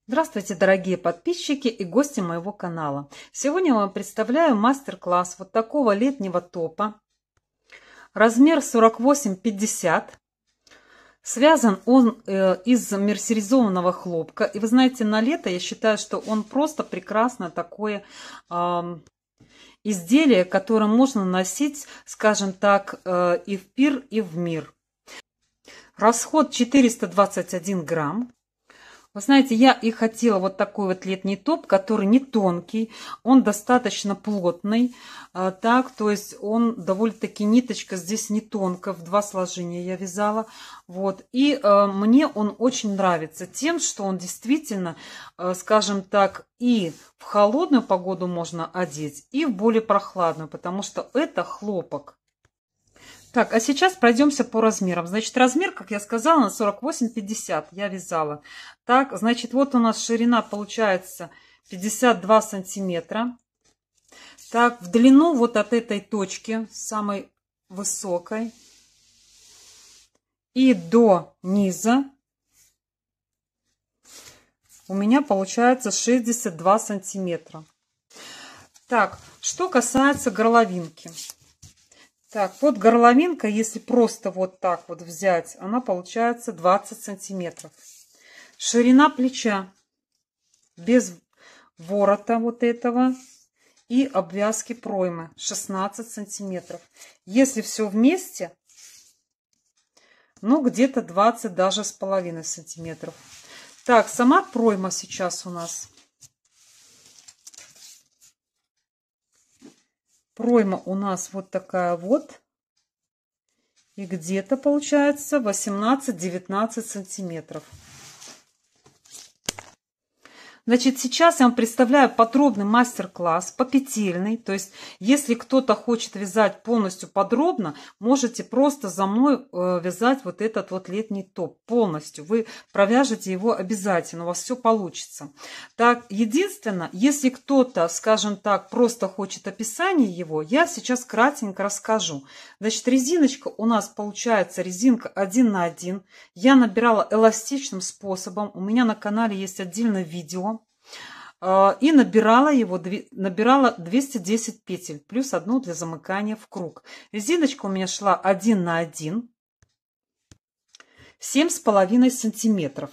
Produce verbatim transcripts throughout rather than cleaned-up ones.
Здравствуйте, дорогие подписчики и гости моего канала. Сегодня я вам представляю мастер-класс вот такого летнего топа. Размер сорок восемь пятьдесят. Связан он э, из мерсеризованного хлопка. И вы знаете, на лето я считаю, что он просто прекрасно такое э, изделие, которое можно носить, скажем так, э, и в пир, и в мир. Расход четыреста двадцать один грамм. Вы знаете, я и хотела вот такой вот летний топ, который не тонкий, он достаточно плотный, так, то есть он довольно-таки ниточка здесь не тонкая, в два сложения я вязала, вот, и э, мне он очень нравится тем, что он действительно, э, скажем так, и в холодную погоду можно одеть, и в более прохладную, потому что это хлопок. Так, а сейчас пройдемся по размерам. Значит, размер, как я сказала, на сорок восемь пятьдесят я вязала. Так, значит, вот у нас ширина получается пятьдесят два сантиметра. Так, в длину вот от этой точки, самой высокой, и до низа у меня получается шестьдесят два сантиметра. Так, что касается горловинки. Так, вот горловинка, если просто вот так вот взять, она получается двадцать сантиметров. Ширина плеча без ворота вот этого и обвязки проймы шестнадцать сантиметров. Если все вместе, ну где-то двадцать даже с половиной сантиметров. Так, сама пройма сейчас у нас. Пройма у нас вот такая вот. И где-то получается восемнадцать-девятнадцать сантиметров. Значит, сейчас я вам представляю подробный мастер-класс попетельный. То есть, если кто-то хочет вязать полностью подробно, можете просто за мной э, вязать вот этот вот летний топ полностью. Вы провяжете его обязательно, у вас все получится. Так, единственное, если кто-то, скажем так, просто хочет описание его, я сейчас кратенько расскажу. Значит, резиночка у нас получается резинка один на один. Я набирала эластичным способом. У меня на канале есть отдельное видео. И набирала его, набирала двести десять петель, плюс одну для замыкания в круг. Резиночка у меня шла один на один, семь с половиной сантиметров.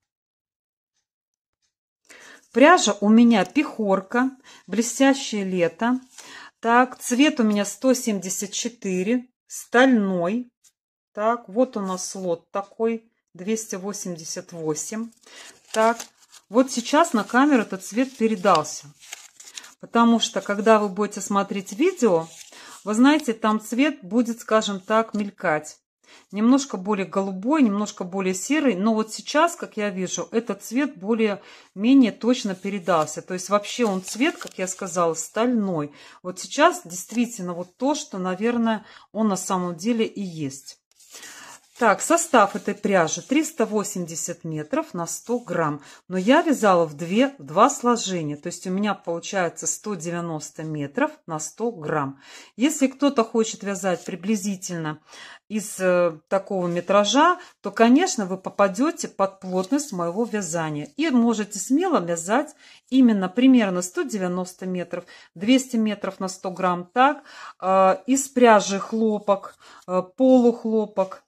Пряжа у меня пехорка, блестящее лето. Так, цвет у меня сто семьдесят четыре, стальной. Так, вот у нас слот такой, двести восемьдесят восемь. Так. Вот сейчас на камеру этот цвет передался, потому что, когда вы будете смотреть видео, вы знаете, там цвет будет, скажем так, мелькать. Немножко более голубой, немножко более серый, но вот сейчас, как я вижу, этот цвет более-менее точно передался. То есть вообще он цвет, как я сказала, стальной. Вот сейчас действительно вот то, что, наверное, он на самом деле и есть. Так, состав этой пряжи триста восемьдесят метров на сто грамм. Но я вязала в, две, в два сложения. То есть у меня получается сто девяносто метров на сто грамм. Если кто-то хочет вязать приблизительно из э, такого метража, то, конечно, вы попадете под плотность моего вязания. И можете смело вязать именно примерно сто девяносто метров, двести метров на сто грамм. Так, э, из пряжи хлопок, э, полухлопок.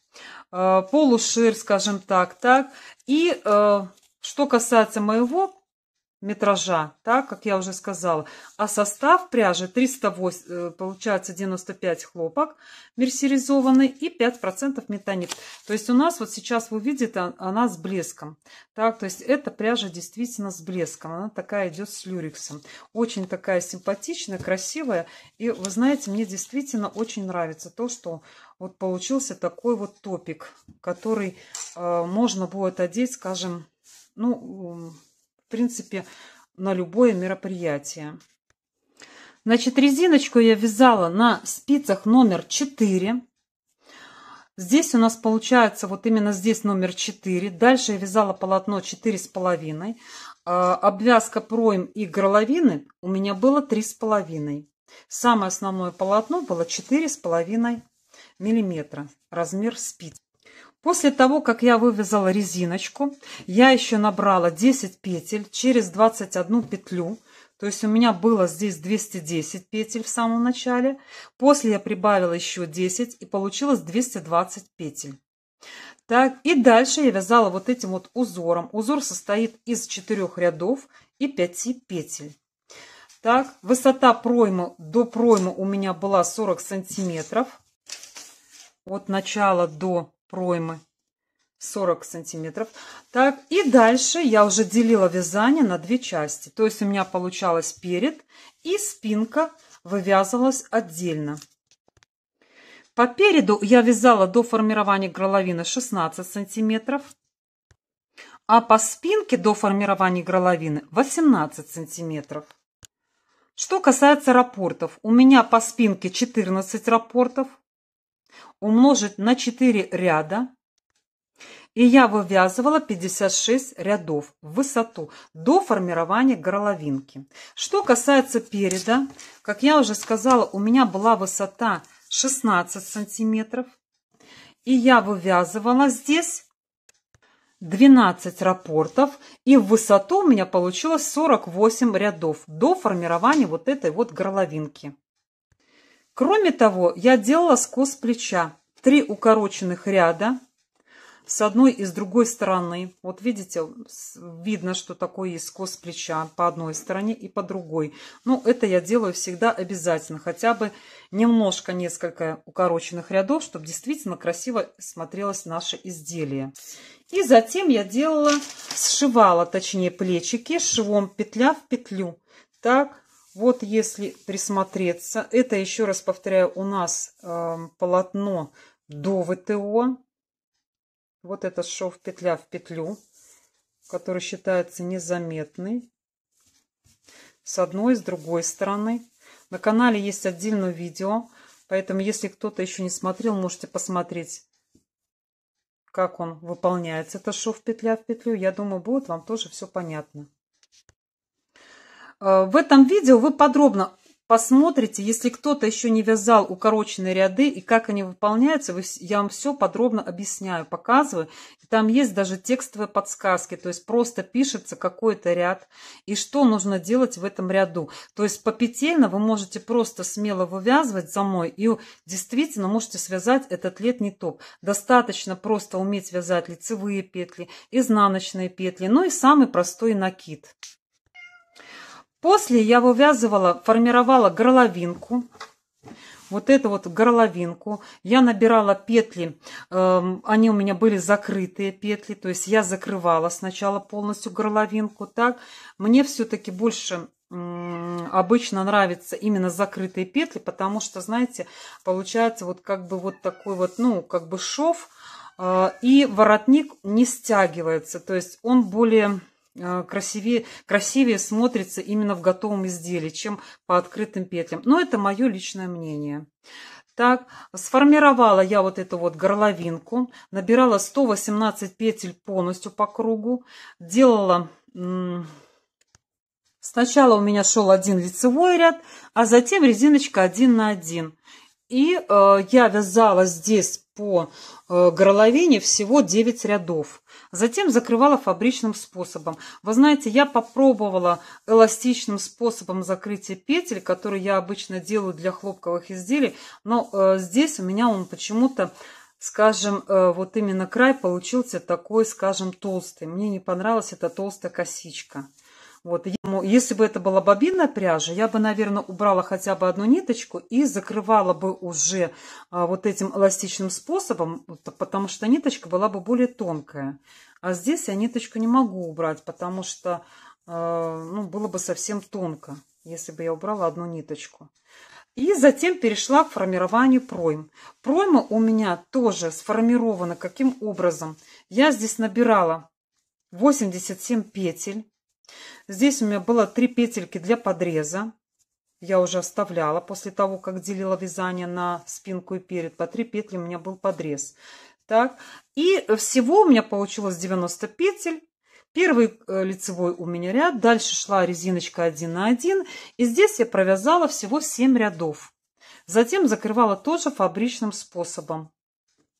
Полушир, скажем так, так. И э, что касается моего метража, так, как я уже сказала, а состав пряжи триста восемь, получается девяносто пять хлопок мерсеризованный и пять процентов метанит. То есть у нас вот сейчас вы видите, она с блеском. Так, то есть эта пряжа действительно с блеском. Она такая идет с люрексом. Очень такая симпатичная, красивая. И вы знаете, мне действительно очень нравится то, что вот получился такой вот топик, который э, можно будет одеть, скажем, ну, в принципе, на любое мероприятие. Значит, резиночку я вязала на спицах номер четыре. Здесь у нас получается вот именно здесь номер четыре. Дальше я вязала полотно четыре с половиной. Обвязка пройм и горловины у меня было три с половиной. Самое основное полотно было четыре с половиной миллиметра. Размер спиц. После того, как я вывязала резиночку, я еще набрала десять петель через двадцать одну петлю. То есть у меня было здесь двести десять петель в самом начале. После я прибавила еще десять и получилось двести двадцать петель. Так, и дальше я вязала вот этим вот узором. Узор состоит из четырёх рядов и пяти петель. Так, высота проймы до проймы у меня была сорок сантиметров. От начала до проймы сорок сантиметров. Так, и дальше я уже делила вязание на две части. То есть у меня получалось перед и спинка вывязывалась отдельно. По переду я вязала до формирования горловины шестнадцать сантиметров, а по спинке до формирования горловины восемнадцать сантиметров. Что касается раппортов, у меня по спинке четырнадцать раппортов умножить на четыре ряда, и я вывязывала пятьдесят шесть рядов в высоту до формирования горловинки. Что касается переда, как я уже сказала, у меня была высота шестнадцать сантиметров, и я вывязывала здесь двенадцать раппортов, и в высоту у меня получилось сорок восемь рядов до формирования вот этой вот горловинки. Кроме того, я делала скос плеча, три укороченных ряда с одной и с другой стороны. Вот видите, видно, что такое есть скос плеча по одной стороне и по другой. Но это я делаю всегда обязательно, хотя бы немножко, несколько укороченных рядов, чтобы действительно красиво смотрелось наше изделие. И затем я делала, сшивала, точнее, плечики швом петля в петлю. Так. Вот если присмотреться, это, еще раз повторяю, у нас э, полотно до ВТО. Вот этот шов петля в петлю, который считается незаметный. С одной и с другой стороны. На канале есть отдельное видео, поэтому если кто-то еще не смотрел, можете посмотреть, как он выполняется. Это шов петля в петлю. Я думаю, будет вам тоже все понятно. В этом видео вы подробно посмотрите, если кто-то еще не вязал укороченные ряды и как они выполняются, я вам все подробно объясняю, показываю. И там есть даже текстовые подсказки, то есть просто пишется какой-то ряд и что нужно делать в этом ряду. То есть попетельно вы можете просто смело вывязывать за мной и действительно можете связать этот летний топ. Достаточно просто уметь вязать лицевые петли, изнаночные петли, ну и самый простой накид. После я вывязывала, формировала горловинку. Вот эту вот горловинку. Я набирала петли, э, они у меня были закрытые петли, то есть я закрывала сначала полностью горловинку. Так, мне все-таки больше э, обычно нравятся именно закрытые петли, потому что, знаете, получается вот как бы вот такой вот, ну, как бы шов, э, и воротник не стягивается, то есть он более красивее, красивее смотрится именно в готовом изделии, чем по открытым петлям. Но это мое личное мнение. Так, сформировала я вот эту вот горловинку, набирала сто восемнадцать петель полностью по кругу, делала... Сначала у меня шел один лицевой ряд, а затем резиночка один на один. И э, я вязала здесь по э, горловине всего девять рядов. Затем закрывала фабричным способом. Вы знаете, я попробовала эластичным способом закрытия петель, который я обычно делаю для хлопковых изделий. Но э, здесь у меня он почему-то, скажем, э, вот именно край получился такой, скажем, толстый. Мне не понравилась эта толстая косичка. Вот, если бы это была бобинная пряжа, я бы, наверное, убрала хотя бы одну ниточку и закрывала бы уже а, вот этим эластичным способом, потому что ниточка была бы более тонкая. А здесь я ниточку не могу убрать, потому что а, ну, было бы совсем тонко, если бы я убрала одну ниточку. И затем перешла к формированию пройм. Пройма у меня тоже сформирована каким образом? Я здесь набирала восемьдесят семь петель. Здесь у меня было три петельки для подреза. Я уже оставляла после того, как делила вязание на спинку и перед. По три петли у меня был подрез. Так. И всего у меня получилось девяносто петель. Первый лицевой у меня ряд. Дальше шла резиночка один на один. И здесь я провязала всего семь рядов. Затем закрывала тоже фабричным способом.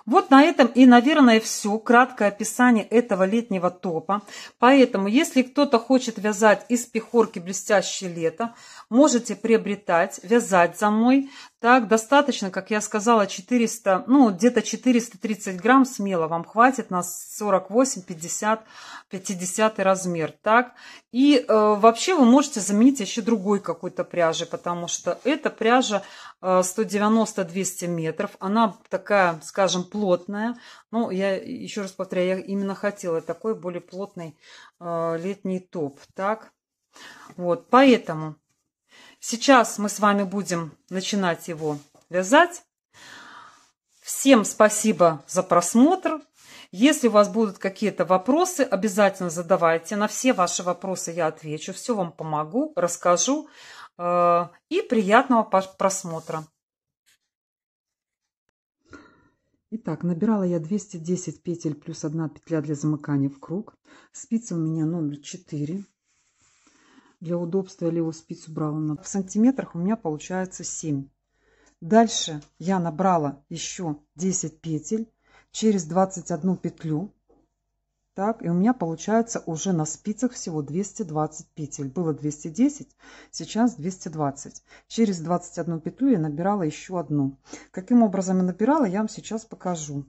Вот на этом и, наверное, все. Краткое описание этого летнего топа. Поэтому, если кто-то хочет вязать из пехорки «Блестящее лето», можете приобретать, вязать за мной. Так, достаточно, как я сказала, четыреста, ну, где-то четыреста тридцать грамм смело вам хватит на сорок восемь пятьдесят пятьдесят размер. Так, и э, вообще вы можете заменить еще другой какой-то пряжей, потому что эта пряжа э, сто девяносто — двести метров. Она такая, скажем, плотная. Ну, я еще раз повторяю, я именно хотела такой более плотный э, летний топ. Так, вот, поэтому... Сейчас мы с вами будем начинать его вязать. Всем спасибо за просмотр. Если у вас будут какие-то вопросы, обязательно задавайте. На все ваши вопросы я отвечу. Все вам помогу, расскажу. И приятного просмотра. Итак, набирала я двести десять петель плюс одна петля для замыкания в круг. Спица у меня номер четыре. Для удобства я левую спицу брала. В сантиметрах у меня получается семь. Дальше я набрала еще десять петель через двадцать одну петлю. Так, и у меня получается уже на спицах всего двести двадцать петель. Было двести десять, сейчас двести двадцать. Через двадцать одну петлю я набирала еще одну. Каким образом я набирала, я вам сейчас покажу.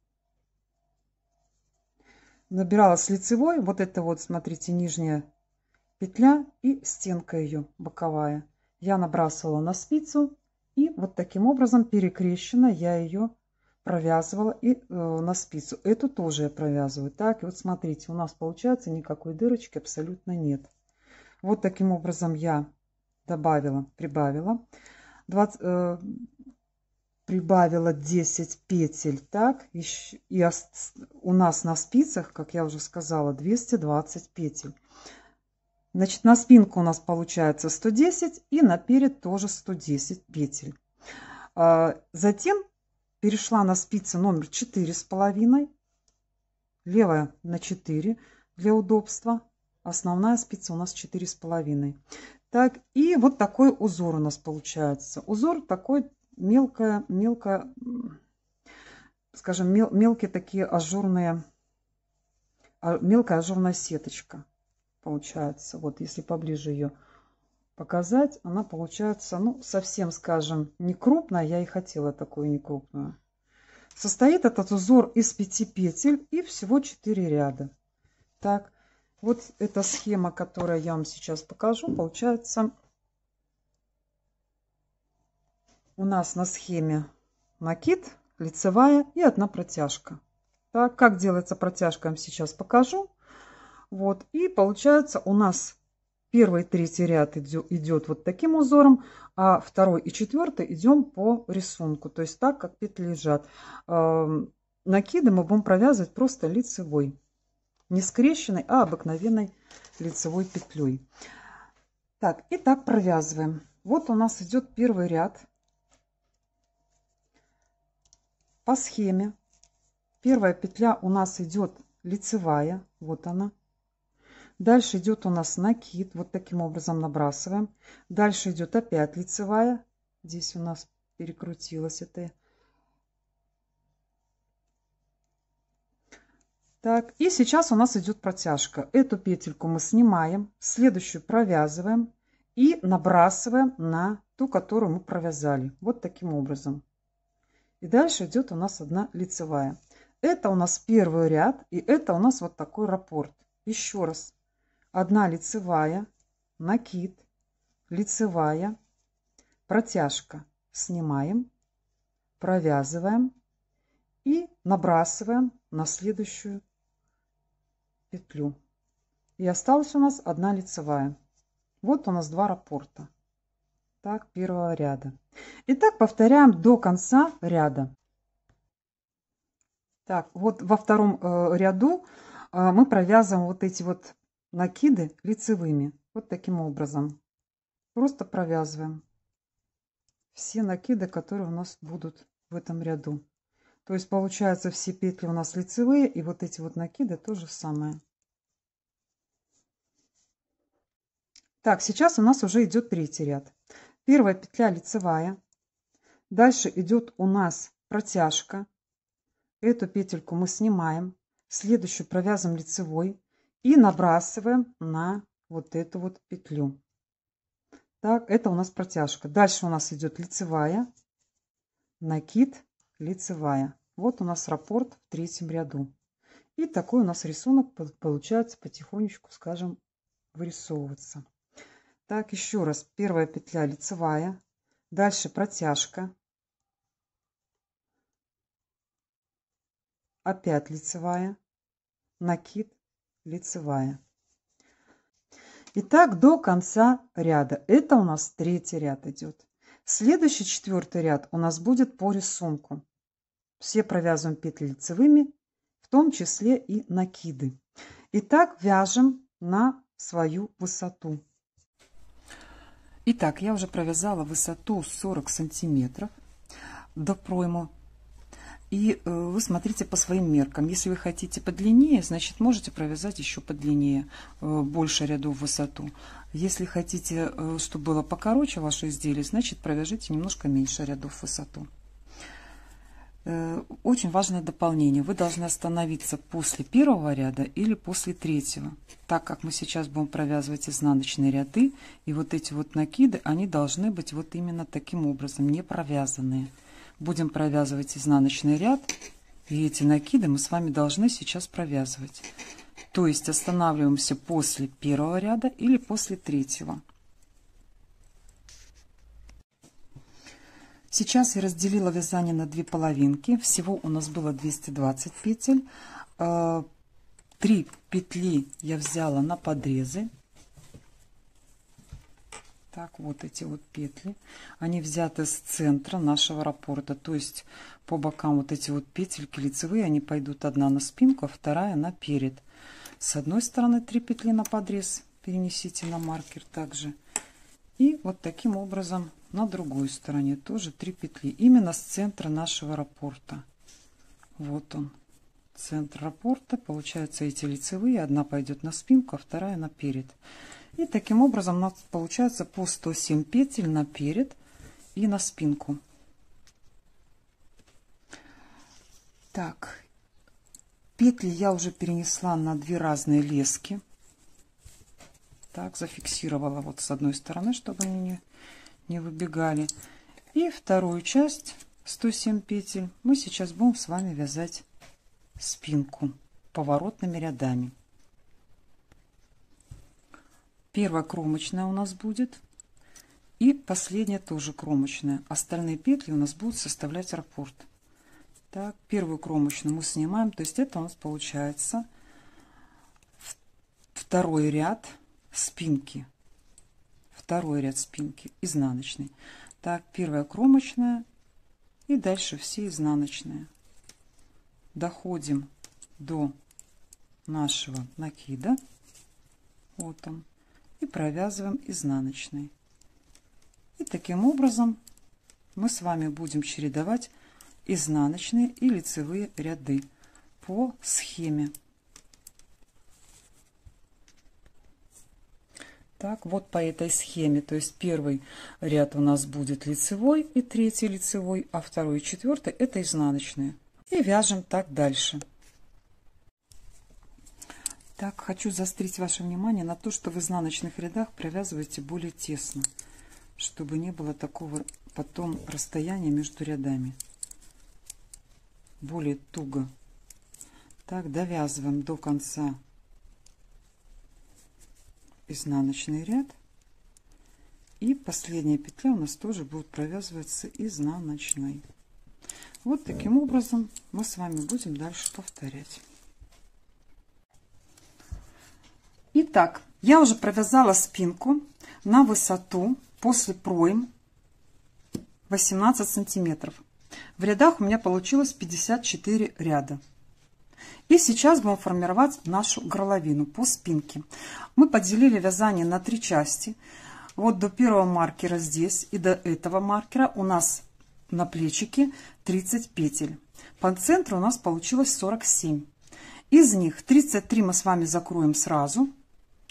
Набирала с лицевой. Вот это вот, смотрите, нижняя петля и стенка ее боковая. Я набрасывала на спицу и вот таким образом перекрещенно я ее провязывала и э, на спицу. Эту тоже я провязываю. Так, и вот смотрите, у нас получается никакой дырочки абсолютно нет. Вот таким образом я добавила, прибавила. двадцать, э, прибавила десять петель. Так, и, и у нас на спицах, как я уже сказала, двести двадцать петель. Значит, на спинку у нас получается сто десять и наперед тоже сто десять петель. Затем перешла на спицы номер четыре с половиной, левая на четыре для удобства, основная спица у нас четыре с половиной. Так, и вот такой узор у нас получается. Узор такой мелкая, мелкая, скажем, мел, мелкие такие ажурные, мелкая ажурная сеточка. Получается, вот если поближе ее показать, она получается, ну, совсем, скажем, не крупная. Я и хотела такую не крупную. Состоит этот узор из пяти петель и всего четыре ряда. Так, вот эта схема, которую я вам сейчас покажу, получается, у нас на схеме накид, лицевая и одна протяжка. Так, как делается протяжка, я вам сейчас покажу. Вот, и получается у нас первый и третий ряд идет, идет вот таким узором, а второй и четвертый идем по рисунку, то есть так, как петли лежат. Э, накиды мы будем провязывать просто лицевой, не скрещенной, а обыкновенной лицевой петлей. Так, и так провязываем. Вот у нас идет первый ряд по схеме. Первая петля у нас идет лицевая, вот она. Дальше идет у нас накид, вот таким образом набрасываем. Дальше идет опять лицевая, здесь у нас перекрутилась это. Так, и сейчас у нас идет протяжка. Эту петельку мы снимаем, следующую провязываем и набрасываем на ту, которую мы провязали. Вот таким образом. И дальше идет у нас одна лицевая. Это у нас первый ряд, и это у нас вот такой раппорт. Еще раз. Одна лицевая, накид, лицевая, протяжка. Снимаем, провязываем и набрасываем на следующую петлю. И осталась у нас одна лицевая. Вот у нас два раппорта. Так, первого ряда. Итак, повторяем до конца ряда. Так, вот во втором э, ряду э, мы провязываем вот эти вот накиды лицевыми. Вот таким образом. Просто провязываем все накиды, которые у нас будут в этом ряду. То есть получается все петли у нас лицевые, и вот эти вот накиды то же самое. Так, сейчас у нас уже идет третий ряд. Первая петля лицевая. Дальше идет у нас протяжка. эту петельку мы снимаем, следующую провязываем лицевой и набрасываем на вот эту вот петлю. Так, это у нас протяжка. Дальше у нас идет лицевая, накид, лицевая. Вот у нас раппорт в третьем ряду. И такой у нас рисунок получается потихонечку, скажем, вырисовываться. Так, еще раз. Первая петля лицевая, дальше протяжка, опять лицевая, накид, лицевая. И так до конца ряда. Это у нас третий ряд идет. Следующий четвертый ряд у нас будет по рисунку. Все провязываем петли лицевыми, в том числе и накиды. Итак, вяжем на свою высоту. Итак, я уже провязала высоту сорок сантиметров до проймы. И э, вы смотрите по своим меркам. Если вы хотите подлиннее, значит можете провязать еще подлиннее, э, больше рядов в высоту. Если хотите, э, чтобы было покороче ваше изделие, значит провяжите немножко меньше рядов в высоту. Э, очень важное дополнение. Вы должны остановиться после первого ряда или после третьего. Так как мы сейчас будем провязывать изнаночные ряды, и вот эти вот накиды, они должны быть вот именно таким образом, не провязанные. Будем провязывать изнаночный ряд, и эти накиды мы с вами должны сейчас провязывать. То есть останавливаемся после первого ряда или после третьего. Сейчас я разделила вязание на две половинки. Всего у нас было двести двадцать петель. Три петли я взяла на подрезы. Так, вот эти вот петли, они взяты с центра нашего раппорта, то есть по бокам вот эти вот петельки лицевые, они пойдут одна на спинку, а вторая на перед. С одной стороны три петли на подрез, перенесите на маркер также. И вот таким образом на другой стороне тоже три петли, именно с центра нашего раппорта. Вот он, центр раппорта, получается эти лицевые, одна пойдет на спинку, а вторая на перед. И таким образом у нас получается по сто семь петель на перед и на спинку. Так, петли я уже перенесла на две разные лески. Так, зафиксировала вот с одной стороны, чтобы они не, не выбегали. И вторую часть, сто семь петель, мы сейчас будем с вами вязать спинку поворотными рядами. Первая кромочная у нас будет. И последняя тоже кромочная. Остальные петли у нас будут составлять раппорт. Так, первую кромочную мы снимаем. То есть это у нас получается второй ряд спинки. Второй ряд спинки изнаночный. Так, первая кромочная. И дальше все изнаночные. Доходим до нашего накида. Вот он. И провязываем изнаночный. И таким образом мы с вами будем чередовать изнаночные и лицевые ряды по схеме. Так, вот по этой схеме, то есть первый ряд у нас будет лицевой и третий лицевой, а второй и четвертый это изнаночные. И вяжем так дальше. Так, хочу заострить ваше внимание на то, что в изнаночных рядах провязывайте более тесно, чтобы не было такого потом расстояния между рядами. Более туго. Так, довязываем до конца изнаночный ряд. И последняя петля у нас тоже будет провязываться изнаночной. Вот таким образом мы с вами будем дальше повторять. Итак, я уже провязала спинку на высоту после пройм восемнадцать сантиметров. В рядах у меня получилось пятьдесят четыре ряда. И сейчас будем формировать нашу горловину по спинке. Мы поделили вязание на три части. Вот до первого маркера здесь и до этого маркера у нас на плечике тридцать петель. По центру у нас получилось сорок семь. Из них тридцать три мы с вами закроем сразу.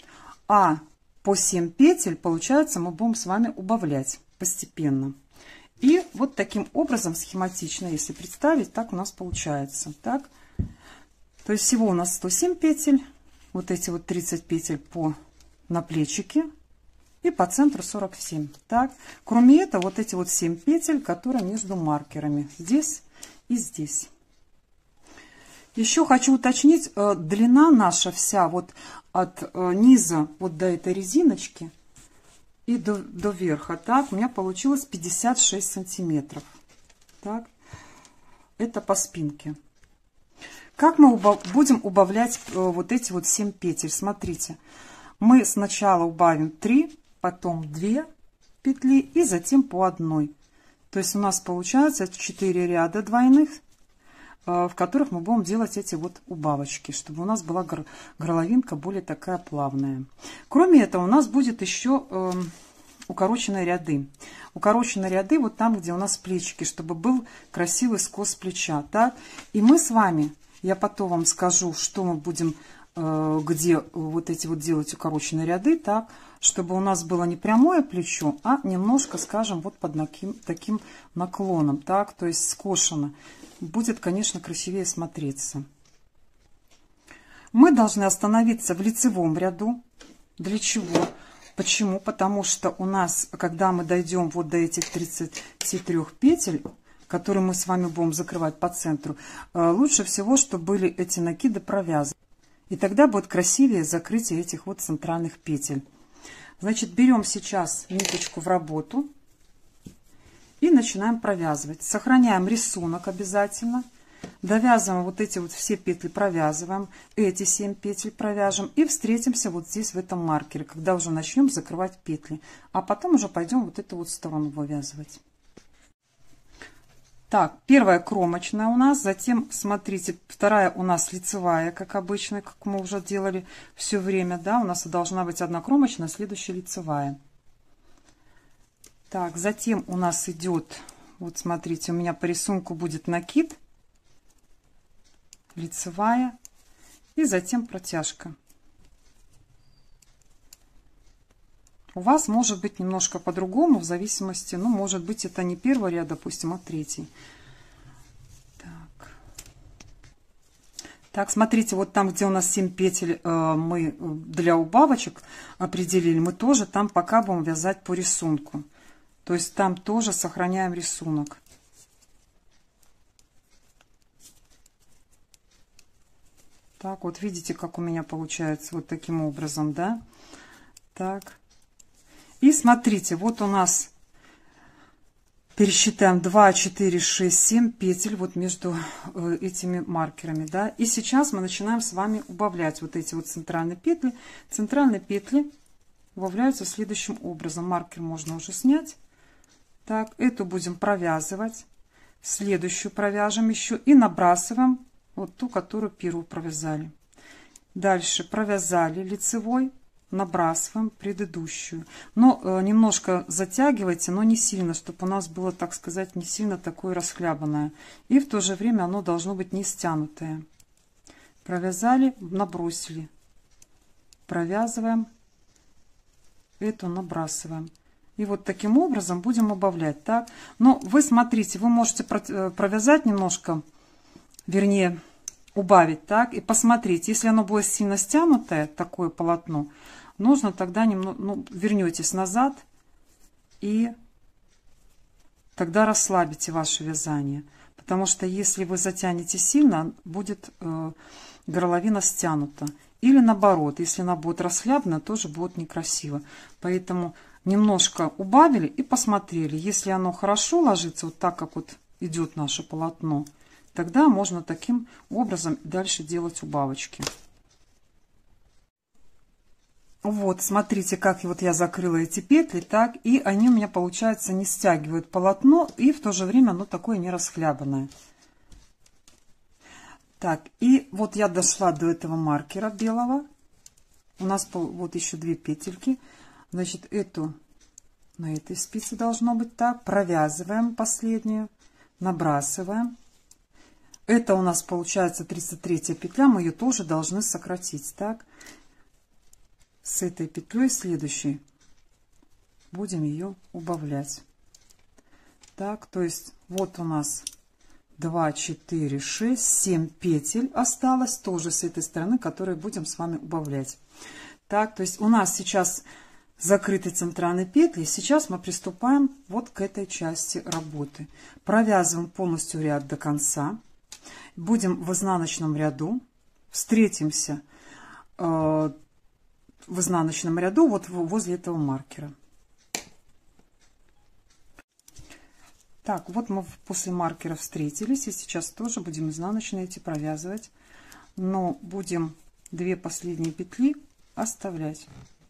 А по семь петель, получается, мы будем с вами убавлять постепенно. И вот таким образом, схематично, если представить, так у нас получается. Так. То есть всего у нас сто семь петель, вот эти вот тридцать петель по наплечике и по центру сорок семь. Так. Кроме этого, вот эти вот семь петель, которые между маркерами, здесь и здесь. Еще хочу уточнить, длина наша вся вот от низа вот до этой резиночки и до, до верха, так, у меня получилось пятьдесят шесть сантиметров. Так, это по спинке. Как мы убав, будем убавлять вот эти вот семь петель? Смотрите, мы сначала убавим три, потом две петли и затем по одной. То есть у нас получается четыре ряда двойных, в которых мы будем делать эти вот убавочки, чтобы у нас была горловинка более такая плавная. Кроме этого, у нас будет еще э, укороченные ряды. Укороченные ряды вот там, где у нас плечики, чтобы был красивый скос плеча. Так? И мы с вами, я потом вам скажу, что мы будем, э, где вот эти вот делать укороченные ряды, так, чтобы у нас было не прямое плечо, а немножко, скажем, вот под таким, таким наклоном, так, то есть скошено. Будет, конечно, красивее смотреться. Мы должны остановиться в лицевом ряду. Для чего? Почему? Потому что у нас, когда мы дойдем вот до этих тридцати трёх петель, которые мы с вами будем закрывать по центру, лучше всего, чтобы были эти накиды провязаны. И тогда будет красивее закрытие этих вот центральных петель. Значит, берем сейчас ниточку в работу. И начинаем провязывать. Сохраняем рисунок обязательно. Довязываем вот эти вот все петли, провязываем. Эти семь петель провяжем. И встретимся вот здесь, в этом маркере, когда уже начнем закрывать петли. А потом уже пойдем вот эту вот сторону вывязывать. Так, первая кромочная у нас. Затем, смотрите, вторая у нас лицевая, как обычно, как мы уже делали все время. Да, у нас должна быть одна кромочная, следующая лицевая. Так, затем у нас идет, вот смотрите, у меня по рисунку будет накид, лицевая и затем протяжка. У вас может быть немножко по-другому, в зависимости, ну, может быть, это не первый ряд, допустим, а третий. Так, так, смотрите, вот там, где у нас семь петель, мы для убавочек определили, мы тоже там пока будем вязать по рисунку. То есть там тоже сохраняем рисунок. Так, вот видите, как у меня получается вот таким образом, да? Так. И смотрите, вот у нас, пересчитаем, два, четыре, шесть, семь петель вот между этими маркерами, да? И сейчас мы начинаем с вами убавлять вот эти вот центральные петли. Центральные петли убавляются следующим образом. Маркер можно уже снять. Так, эту будем провязывать, следующую провяжем еще и набрасываем вот ту, которую первую провязали. Дальше провязали лицевой, набрасываем предыдущую. Но э, немножко затягивайте, но не сильно, чтобы у нас было, так сказать, не сильно такое расхлябанное. И в то же время оно должно быть не стянутое. Провязали, набросили. Провязываем, эту набрасываем. И вот таким образом будем убавлять. Так? Но вы смотрите, вы можете провязать немножко, вернее, убавить. Так? И посмотреть, если оно будет сильно стянутое, такое полотно, нужно тогда немного, ну, вернетесь назад и тогда расслабите ваше вязание. Потому что если вы затянете сильно, будет э, горловина стянута. Или наоборот, если она будет расхлябана, тоже будет некрасиво. Поэтому немножко убавили и посмотрели. Если оно хорошо ложится, вот так, как вот идет наше полотно, тогда можно таким образом дальше делать убавочки. Вот, смотрите, как вот я закрыла эти петли, так, и они у меня, получается, не стягивают полотно, и в то же время оно такое не расхлябанное. Так, и вот я дошла до этого маркера белого. У нас вот еще две петельки. Значит, эту на этой спице должно быть так. Провязываем последнюю, набрасываем. Это у нас получается тридцать третья петля. Мы ее тоже должны сократить. Так, с этой петлей следующей будем ее убавлять. Так, то есть вот у нас два, четыре, шесть, семь петель осталось тоже с этой стороны, которые будем с вами убавлять. Так, то есть у нас сейчас закрыты центральные петли. Сейчас мы приступаем вот к этой части работы. Провязываем полностью ряд до конца. Будем в изнаночном ряду. Встретимся э, в изнаночном ряду вот возле этого маркера. Так, вот мы после маркера встретились. И сейчас тоже будем изнаночные эти провязывать. Но будем две последние петли оставлять.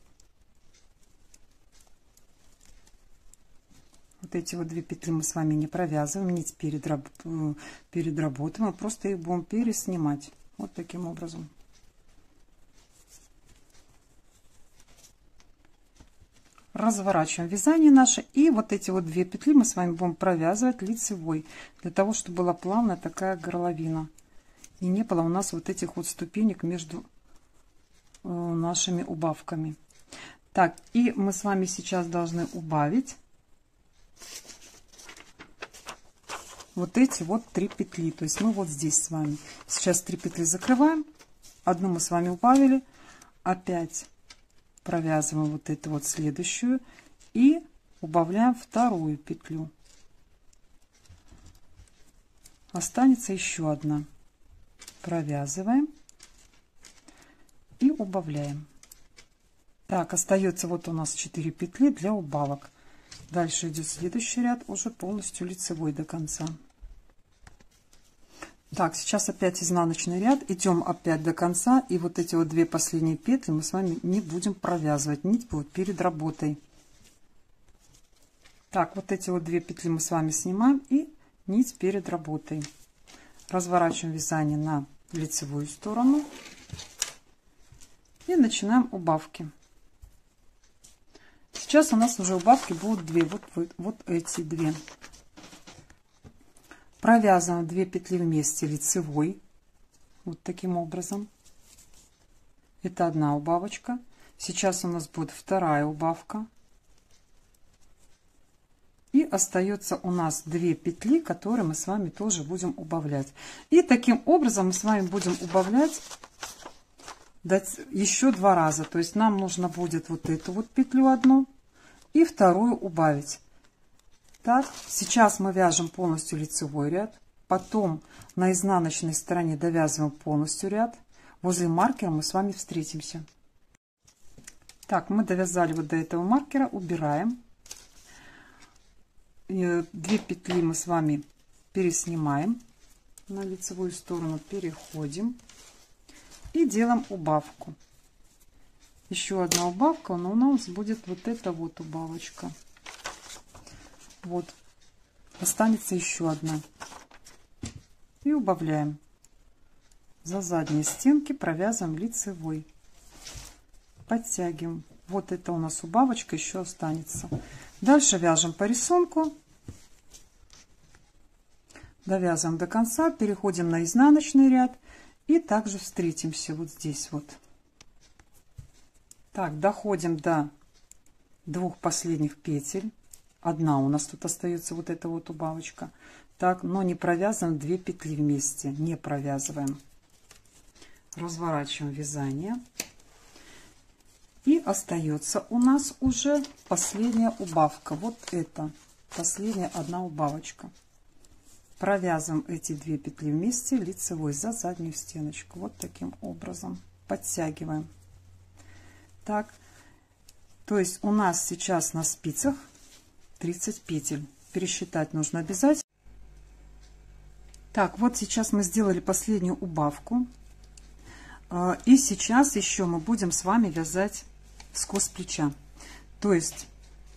Вот эти вот две петли мы с вами не провязываем, нить перед, раб перед работой, мы просто их будем переснимать. Вот таким образом. Разворачиваем вязание наше. И вот эти вот две петли мы с вами будем провязывать лицевой. Для того, чтобы была плавная такая горловина. И не было у нас вот этих вот ступенек между э, нашими убавками. Так, и мы с вами сейчас должны убавить вот эти вот три петли. То есть мы вот здесь с вами сейчас три петли закрываем, одну мы с вами убавили, опять провязываем вот эту вот следующую и убавляем вторую петлю. Останется еще одна. Провязываем и убавляем. Так, остается вот у нас четыре петли для убавок. Дальше идет следующий ряд, уже полностью лицевой до конца. Так, сейчас опять изнаночный ряд, идем опять до конца, и вот эти вот две последние петли мы с вами не будем провязывать, нить будет перед работой. Так, вот эти вот две петли мы с вами снимаем и нить перед работой. Разворачиваем вязание на лицевую сторону и начинаем убавки. Сейчас у нас уже убавки будут две, вот, вот, вот эти две. Провязываем две петли вместе лицевой, вот таким образом. Это одна убавочка. Сейчас у нас будет вторая убавка. И остается у нас две петли, которые мы с вами тоже будем убавлять. И таким образом мы с вами будем убавлять еще два раза. То есть нам нужно будет вот эту вот петлю одну и вторую убавить. Так, сейчас мы вяжем полностью лицевой ряд. Потом на изнаночной стороне довязываем полностью ряд. Возле маркера мы с вами встретимся. Так, мы довязали вот до этого маркера, убираем. Две петли мы с вами переснимаем на лицевую сторону, переходим и делаем убавку. Еще одна убавка, но у нас будет вот эта вот убавочка. Вот, останется еще одна. И убавляем. За задние стенки провязываем лицевой. Подтягиваем. Вот это у нас убавочка еще останется. Дальше вяжем по рисунку. Довязываем до конца, переходим на изнаночный ряд и также встретимся вот здесь вот. Так, доходим до двух последних петель. Одна у нас тут остается, вот эта вот убавочка. Так, но не провязываем две петли вместе, не провязываем. Разворачиваем вязание. И остается у нас уже последняя убавка. Вот это последняя одна убавочка. Провязываем эти две петли вместе лицевой за заднюю стеночку. Вот таким образом. Подтягиваем. Так, то есть у нас сейчас на спицах тридцать петель. Пересчитать нужно обязательно. Так, вот сейчас мы сделали последнюю убавку. И сейчас еще мы будем с вами вязать скос плеча. То есть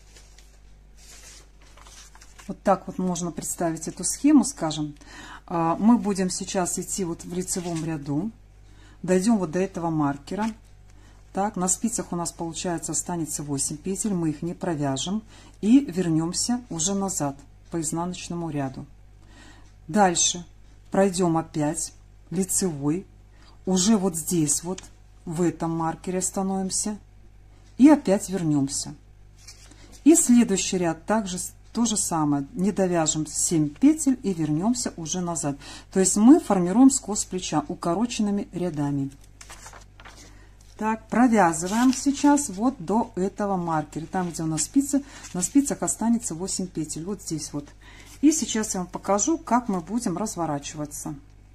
вот так вот можно представить эту схему, скажем. Мы будем сейчас идти вот в лицевом ряду. Дойдем вот до этого маркера. Так, на спицах у нас получается останется восемь петель. Мы их не провяжем. И вернемся уже назад по изнаночному ряду. Дальше пройдем опять лицевой. Уже вот здесь вот в этом маркере остановимся. И опять вернемся. И следующий ряд также то же самое. Не довяжем семь петель и вернемся уже назад. То есть мы формируем скос плеча укороченными рядами. Так, провязываем сейчас вот до этого маркера. Там, где у нас спицы, на спицах останется восемь петель. Вот здесь вот. И сейчас я вам покажу, как мы будем разворачиваться.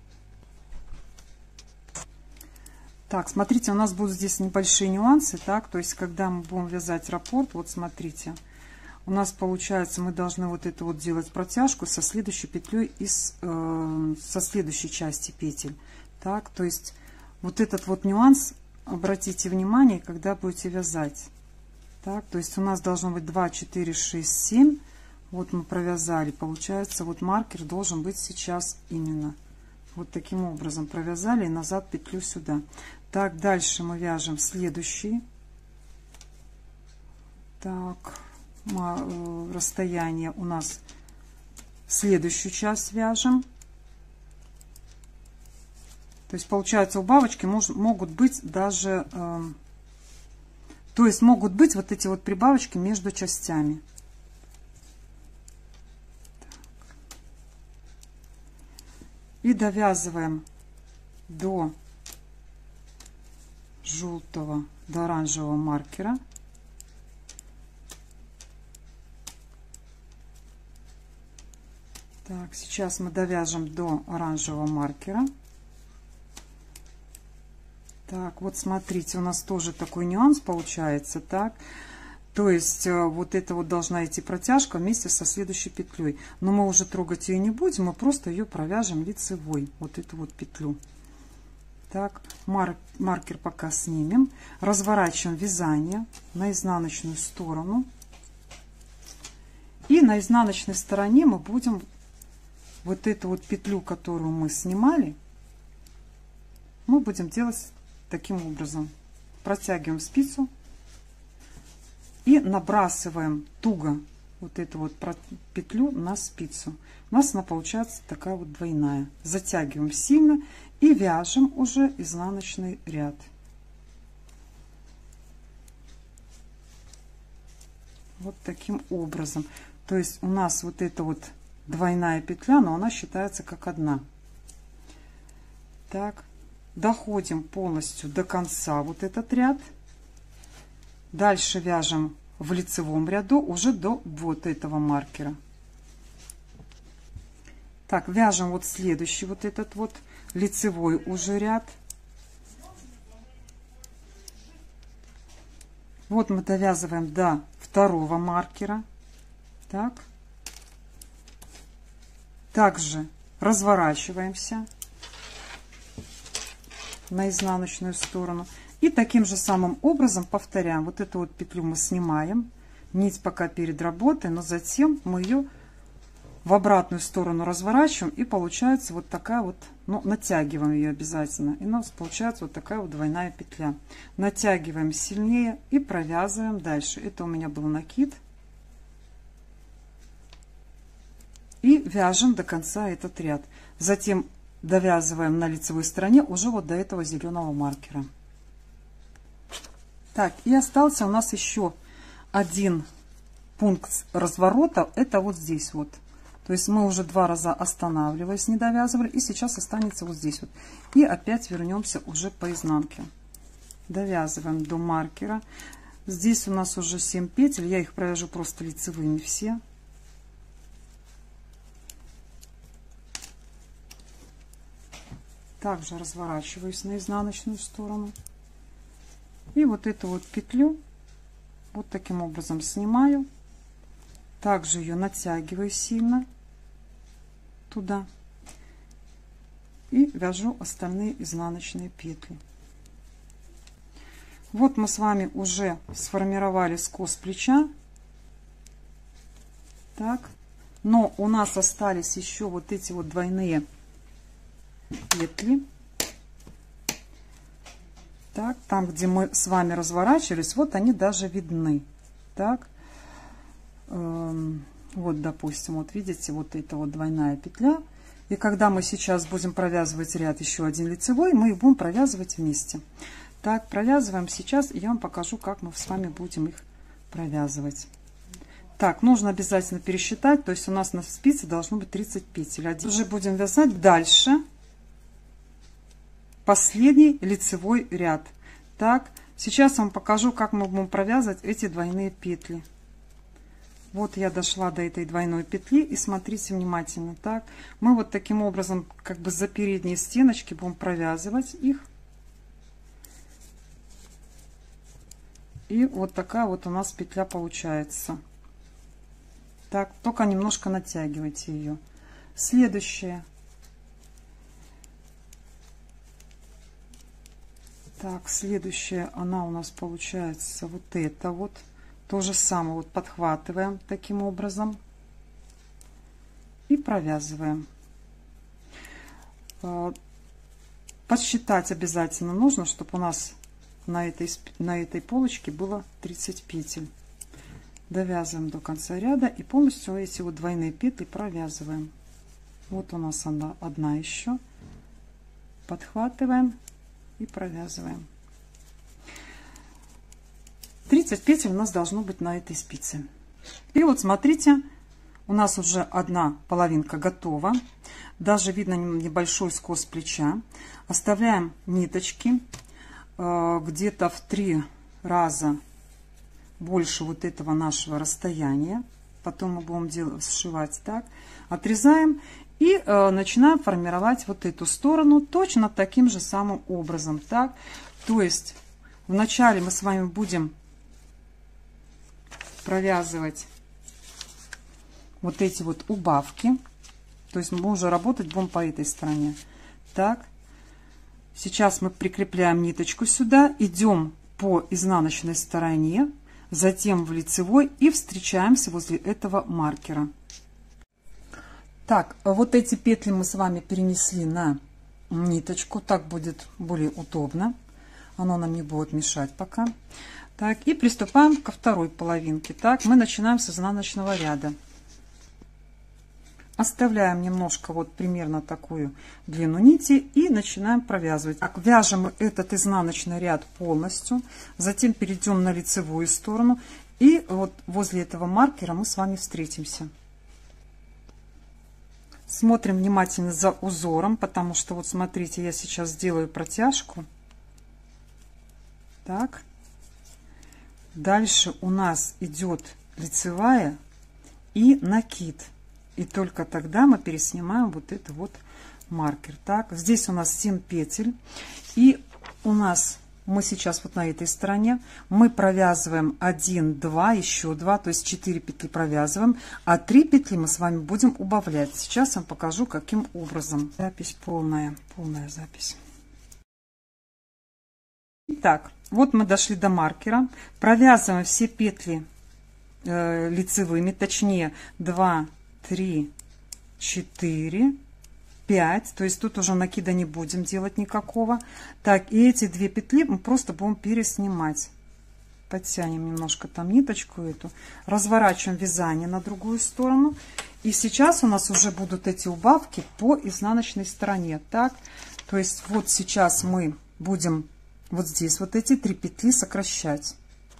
Так, смотрите, у нас будут здесь небольшие нюансы. Так, то есть, когда мы будем вязать раппорт, вот смотрите. У нас получается, мы должны вот это вот делать протяжку со следующей петлей из, э, со следующей части петель. Так, то есть, вот этот вот нюанс... Обратите внимание, когда будете вязать. Так, то есть у нас должно быть два, четыре, шесть, семь. Вот мы провязали. Получается, вот маркер должен быть сейчас именно вот таким образом. Провязали и назад петлю сюда. Так, дальше мы вяжем следующий. Так, расстояние у нас следующую часть вяжем. То есть, получается, у бабочки мож, могут быть даже, э, то есть, могут быть вот эти вот прибавочки между частями. Так. И довязываем до желтого, до оранжевого маркера. Так, сейчас мы довяжем до оранжевого маркера. Так, вот смотрите, у нас тоже такой нюанс получается, так. То есть, вот это вот должна идти протяжка вместе со следующей петлей. Но мы уже трогать ее не будем, мы просто ее провяжем лицевой, вот эту вот петлю. Так, мар маркер пока снимем. Разворачиваем вязание на изнаночную сторону. И на изнаночной стороне мы будем вот эту вот петлю, которую мы снимали, мы будем делать таким образом. Протягиваем спицу и набрасываем туго вот эту вот петлю на спицу. У нас она получается такая вот двойная. Затягиваем сильно и вяжем уже изнаночный ряд. Вот таким образом. То есть у нас вот эта вот двойная петля, но она считается как одна. Так. Доходим полностью до конца вот этот ряд. Дальше вяжем в лицевом ряду уже до вот этого маркера. Так, вяжем вот следующий вот этот вот лицевой уже ряд. Вот мы довязываем до второго маркера. Так. Также разворачиваемся на изнаночную сторону и таким же самым образом повторяем. Вот эту вот петлю мы снимаем, нить пока перед работой, но затем мы ее в обратную сторону разворачиваем, и получается вот такая вот, ну, натягиваем ее обязательно, и у нас получается вот такая вот двойная петля. Натягиваем сильнее и провязываем дальше. Это у меня был накид, и вяжем до конца этот ряд. Затем довязываем на лицевой стороне уже вот до этого зеленого маркера. Так, и остался у нас еще один пункт разворота. Это вот здесь вот. То есть мы уже два раза останавливаясь, не довязывали. И сейчас останется вот здесь вот. И опять вернемся уже по изнанке. Довязываем до маркера. Здесь у нас уже семь петель. Я их провяжу просто лицевыми все. Также разворачиваюсь на изнаночную сторону. И вот эту вот петлю вот таким образом снимаю. Также ее натягиваю сильно туда. И вяжу остальные изнаночные петли. Вот мы с вами уже сформировали скос плеча. Так. Но у нас остались еще вот эти вот двойные петли. Так, там, где мы с вами разворачивались, вот они даже видны. Так, эм, вот, допустим, вот видите, вот эта вот двойная петля. И когда мы сейчас будем провязывать ряд еще один лицевой, мы их будем провязывать вместе. Так, провязываем сейчас, и я вам покажу, как мы с вами будем их провязывать. Так, нужно обязательно пересчитать, то есть у нас на спице должно быть тридцать петель. Уже будем вязать дальше последний лицевой ряд. Так, сейчас вам покажу, как мы будем провязывать эти двойные петли. Вот я дошла до этой двойной петли, и смотрите внимательно. Так, мы вот таким образом как бы за передние стеночки будем провязывать их. И вот такая вот у нас петля получается. Так, только немножко натягивайте ее. Следующая. Так, следующая, она у нас получается вот это вот. То же самое вот подхватываем таким образом и провязываем. Подсчитать обязательно нужно, чтобы у нас на этой, на этой полочке было тридцать петель. Довязываем до конца ряда и полностью эти вот двойные петли провязываем. Вот у нас она одна еще. Подхватываем и провязываем. тридцать петель у нас должно быть на этой спице. И вот смотрите, у нас уже одна половинка готова. Даже видно небольшой скос плеча. Оставляем ниточки э, где-то в три раза больше вот этого нашего расстояния. Потом мы будем делать, сшивать так. Отрезаем и э, начинаем формировать вот эту сторону точно таким же самым образом. Так, то есть вначале мы с вами будем провязывать вот эти вот убавки. То есть мы уже работать будем по этой стороне. Так, сейчас мы прикрепляем ниточку сюда, идем по изнаночной стороне, затем в лицевой и встречаемся возле этого маркера. Так, вот эти петли мы с вами перенесли на ниточку, так будет более удобно, оно нам не будет мешать пока. Так, и приступаем ко второй половинке. Так, мы начинаем с изнаночного ряда. Оставляем немножко вот примерно такую длину нити и начинаем провязывать. Так, вяжем этот изнаночный ряд полностью, затем перейдем на лицевую сторону и вот возле этого маркера мы с вами встретимся. Смотрим внимательно за узором, потому что вот смотрите, я сейчас сделаю протяжку. Так, дальше у нас идет лицевая и накид. И только тогда мы переснимаем вот это вот маркер. Так, здесь у нас семь петель. И у нас, мы сейчас вот на этой стороне, мы провязываем один, два, еще два, то есть четыре петли провязываем, а три петли мы с вами будем убавлять. Сейчас я вам покажу, каким образом. Запись полная, полная запись. Итак, вот мы дошли до маркера. Провязываем все петли э, лицевыми, точнее два, три, четыре, пять, то есть тут уже накида не будем делать никакого. Так, и эти две петли мы просто будем переснимать. Подтянем немножко там ниточку эту, разворачиваем вязание на другую сторону. И сейчас у нас уже будут эти убавки по изнаночной стороне. Так, то есть вот сейчас мы будем вот здесь вот эти три петли сокращать.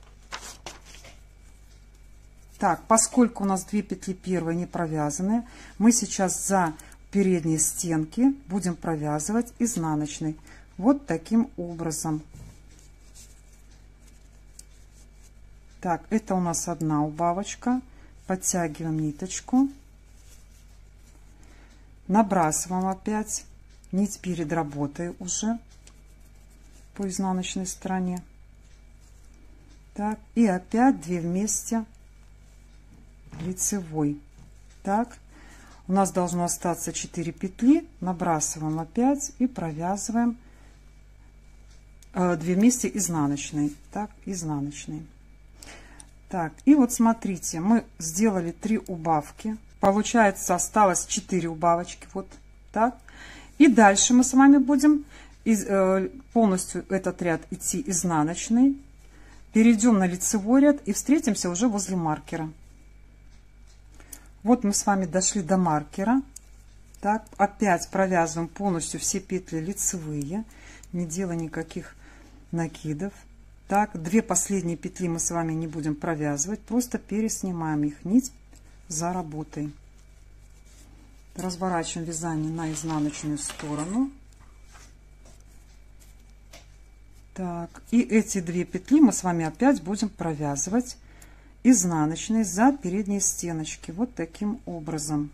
Так, поскольку у нас две петли первые не провязаны, мы сейчас за передние стенки будем провязывать изнаночной. Вот таким образом. Так, это у нас одна убавочка. Подтягиваем ниточку. Набрасываем опять нить перед работой уже по изнаночной стороне. Так, и опять две вместе лицевой. Так, у нас должно остаться четыре петли, набрасываем опять и провязываем э, две вместе изнаночной. Так, изнаночной. Так, и вот смотрите, мы сделали три убавки, получается осталось четыре убавочки, вот так. И дальше мы с вами будем из, э, полностью этот ряд идти изнаночный, перейдем на лицевой ряд и встретимся уже возле маркера. Вот мы с вами дошли до маркера. Так, опять провязываем полностью все петли лицевые, не делая никаких накидов. Так, две последние петли мы с вами не будем провязывать, просто переснимаем их нить за работой. Разворачиваем вязание на изнаночную сторону. Так, и эти две петли мы с вами опять будем провязывать изнаночной за передние стеночки, вот таким образом.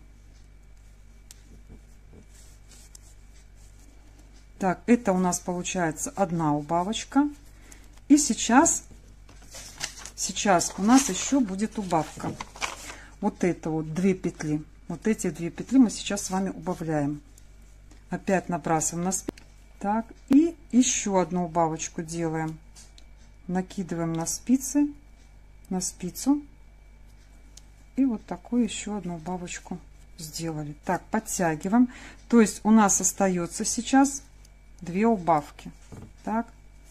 Так, это у нас получается одна убавочка. И сейчас, сейчас у нас еще будет убавка. Вот это вот две петли. Вот эти две петли мы сейчас с вами убавляем. Опять набрасываем на спицу. Так, и еще одну убавочку делаем. Накидываем на спицы, на спицу. И вот такую еще одну убавочку сделали. Так, подтягиваем. То есть у нас остается сейчас две убавки. Так.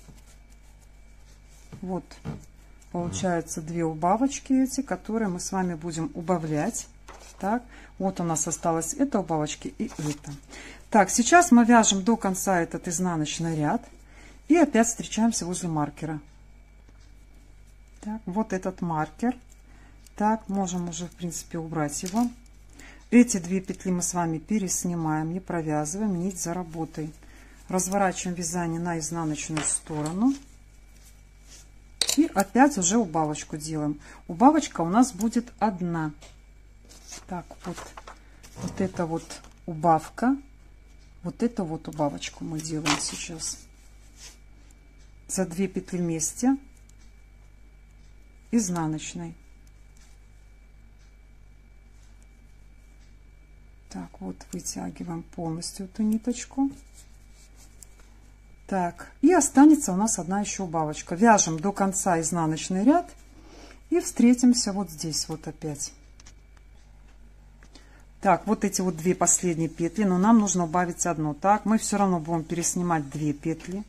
Вот. Получается две убавочки эти, которые мы с вами будем убавлять. Так. Вот у нас осталось эта убавочки и это. Так, сейчас мы вяжем до конца этот изнаночный ряд. И опять встречаемся возле маркера. Так, вот этот маркер. Так, можем уже, в принципе, убрать его. Эти две петли мы с вами переснимаем, не провязываем, нить за работой. Разворачиваем вязание на изнаночную сторону. И опять уже убавочку делаем. Убавочка у нас будет одна. Так, вот, вот это вот убавка. Вот эту вот убавочку мы делаем сейчас. За две петли вместе изнаночной. Так, вот вытягиваем полностью эту ниточку. Так, и останется у нас одна еще убавочка. Вяжем до конца изнаночный ряд и встретимся вот здесь вот опять. Так, вот эти вот две последние петли, но нам нужно убавить одну. Так, мы все равно будем переснимать две петли.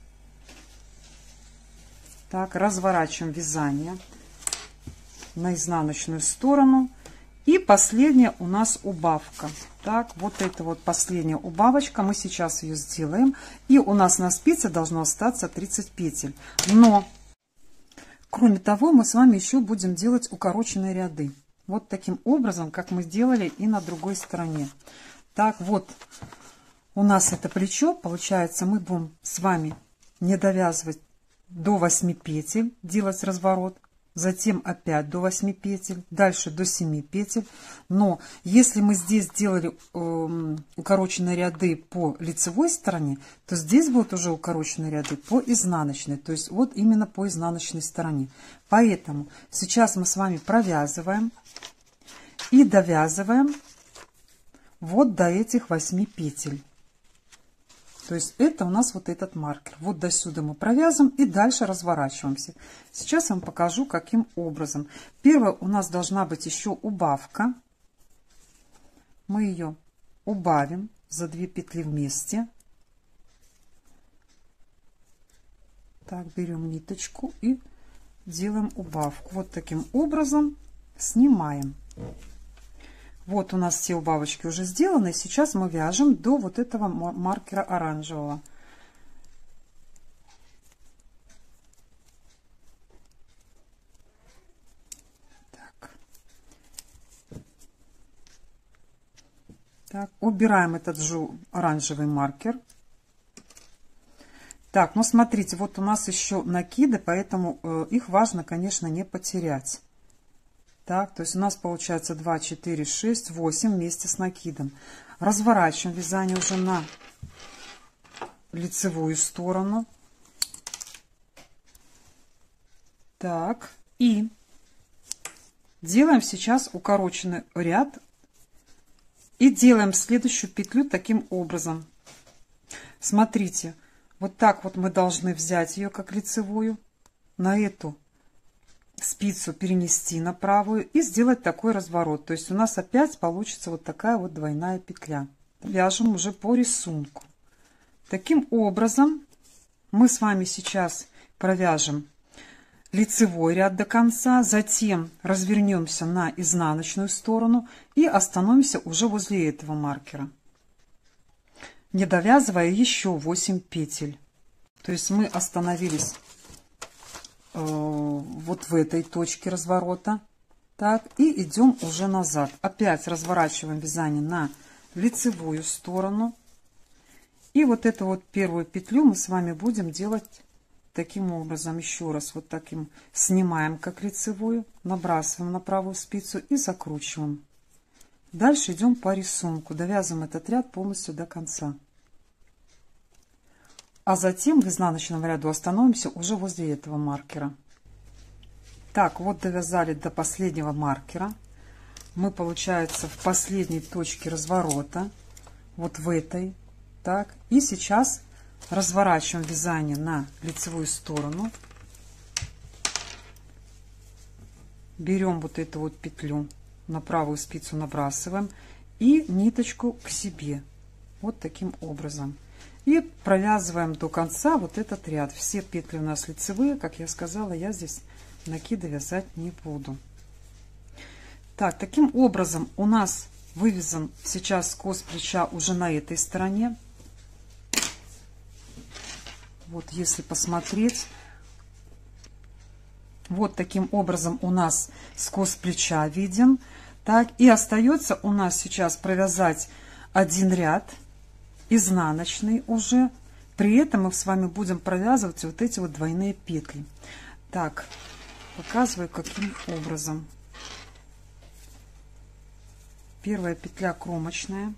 Так, разворачиваем вязание на изнаночную сторону. И последняя у нас убавка. Так, вот это вот последняя убавочка. Мы сейчас ее сделаем. И у нас на спице должно остаться тридцать петель. Но, кроме того, мы с вами еще будем делать укороченные ряды. Вот таким образом, как мы сделали и на другой стороне. Так, вот у нас это плечо. Получается, мы будем с вами не довязывать до восьми петель, делать разворот. Затем опять до восьми петель, дальше до семи петель. Но если мы здесь сделали э, укороченные ряды по лицевой стороне, то здесь будут уже укороченные ряды по изнаночной. То есть вот именно по изнаночной стороне. Поэтому сейчас мы с вами провязываем и довязываем вот до этих восьми петель. То есть это у нас вот этот маркер. Вот до сюда мы провязываем и дальше разворачиваемся. Сейчас я вам покажу, каким образом. Первое, у нас должна быть еще убавка. Мы ее убавим за две петли вместе. Так, берем ниточку и делаем убавку. Вот таким образом снимаем. Вот у нас все убавочки уже сделаны. Сейчас мы вяжем до вот этого маркера оранжевого. Так. Так, убираем этот же оранжевый маркер. Так, ну смотрите, вот у нас еще накиды, поэтому э, их важно, конечно, не потерять. Так, то есть у нас получается два, четыре, шесть, восемь вместе с накидом. Разворачиваем вязание уже на лицевую сторону. Так, и делаем сейчас укороченный ряд. И делаем следующую петлю таким образом. Смотрите, вот так вот мы должны взять ее как лицевую, на эту спицу перенести на правую и сделать такой разворот. То есть у нас опять получится вот такая вот двойная петля. Вяжем уже по рисунку. Таким образом мы с вами сейчас провяжем лицевой ряд до конца, затем развернемся на изнаночную сторону и остановимся уже возле этого маркера, не довязывая еще восемь петель. То есть мы остановились э, вот в этой точке разворота. Так, и идем уже назад. Опять разворачиваем вязание на лицевую сторону. И вот эту вот первую петлю мы с вами будем делать таким образом. Еще раз вот таким снимаем как лицевую, набрасываем на правую спицу и закручиваем. Дальше идем по рисунку, довязываем этот ряд полностью до конца. А затем в изнаночном ряду остановимся уже возле этого маркера. Так, вот довязали до последнего маркера. Мы, получается, в последней точке разворота, вот в этой. Так, и сейчас разворачиваем вязание на лицевую сторону. Берем вот эту вот петлю, на правую спицу набрасываем и ниточку к себе. Вот таким образом. И провязываем до конца вот этот ряд. Все петли у нас лицевые, как я сказала, я здесь накиды вязать не буду. Так, таким образом у нас вывязан сейчас скос плеча уже на этой стороне. Вот если посмотреть, вот таким образом у нас скос плеча виден. Так, и остается у нас сейчас провязать один ряд изнаночный уже. При этом мы с вами будем провязывать вот эти вот двойные петли. Так, показываю, каким образом. Первая петля кромочная.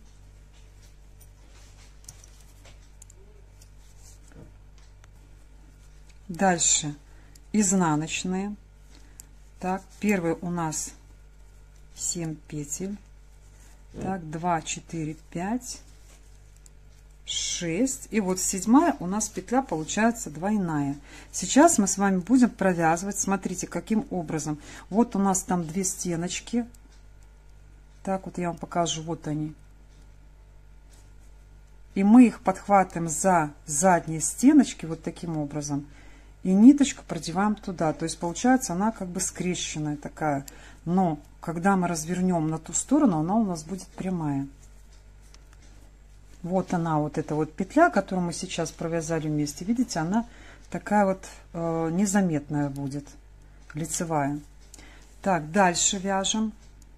Дальше изнаночные. Так, первый у нас семь петель. Так, два, четыре, пять, шесть. И вот седьмая у нас петля получается двойная. Сейчас мы с вами будем провязывать. Смотрите, каким образом. Вот у нас там две стеночки. Так, вот я вам покажу. Вот они. И мы их подхватываем за задние стеночки вот таким образом. И ниточку продеваем туда. То есть получается она как бы скрещенная такая. Но когда мы развернем на ту сторону, она у нас будет прямая. Вот она, вот эта вот петля, которую мы сейчас провязали вместе. Видите, она такая вот э, незаметная будет, лицевая. Так, дальше вяжем.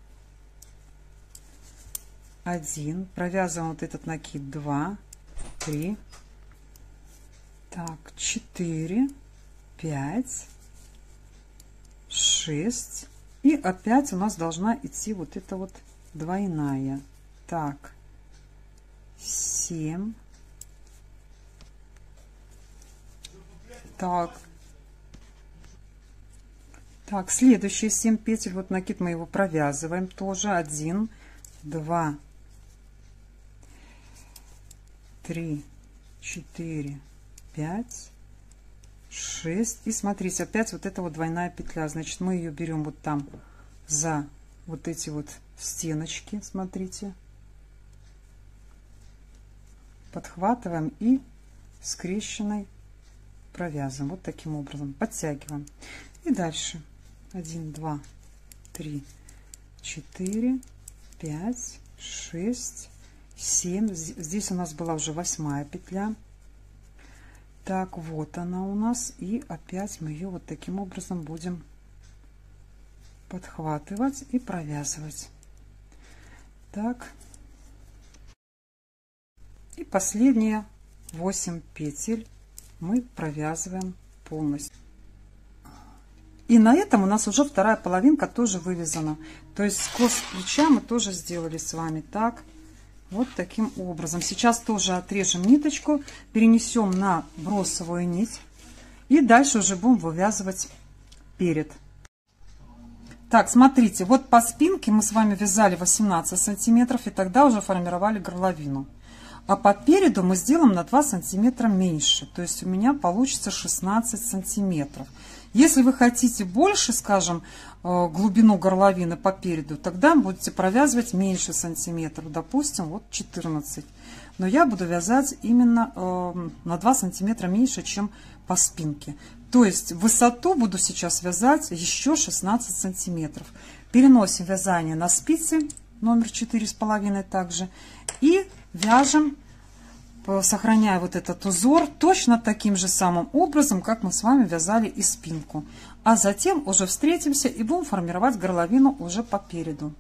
Один. Провязываем вот этот накид. Два, три. Так, четыре. пять, шесть, и опять у нас должна идти вот эта вот двойная. Так, семь, так, так, следующие семь петель, вот накид мы его провязываем тоже. Один, два, три, четыре, пять, шесть. И смотрите, опять вот эта вот двойная петля. Значит, мы ее берем вот там за вот эти вот стеночки. Смотрите. Подхватываем и скрещенной провязываем. Вот таким образом. Подтягиваем. И дальше. один, два, три, четыре, пять, шесть, семь. Здесь у нас была уже восьмая петля. Так, вот она у нас. И опять мы ее вот таким образом будем подхватывать и провязывать. Так. И последние восемь петель мы провязываем полностью. И на этом у нас уже вторая половинка тоже вывязана. То есть скос плеча мы тоже сделали с вами так. Вот таким образом. Сейчас тоже отрежем ниточку, перенесем на бросовую нить. И дальше уже будем вывязывать перед. Так, смотрите, вот по спинке мы с вами вязали восемнадцать сантиметров. И тогда уже формировали горловину. А по переду мы сделаем на два сантиметра меньше. То есть у меня получится шестнадцать сантиметров. Если вы хотите больше, скажем, глубину горловины по переду, тогда будете провязывать меньше сантиметров, допустим, вот четырнадцать. Но я буду вязать именно на два сантиметра меньше, чем по спинке. То есть высоту буду сейчас вязать еще шестнадцать сантиметров. Переносим вязание на спицы номер четыре с половиной также и вяжем сохраняя вот этот узор точно таким же самым образом, как мы с вами вязали и спинку. А затем уже встретимся и будем формировать горловину уже по переду.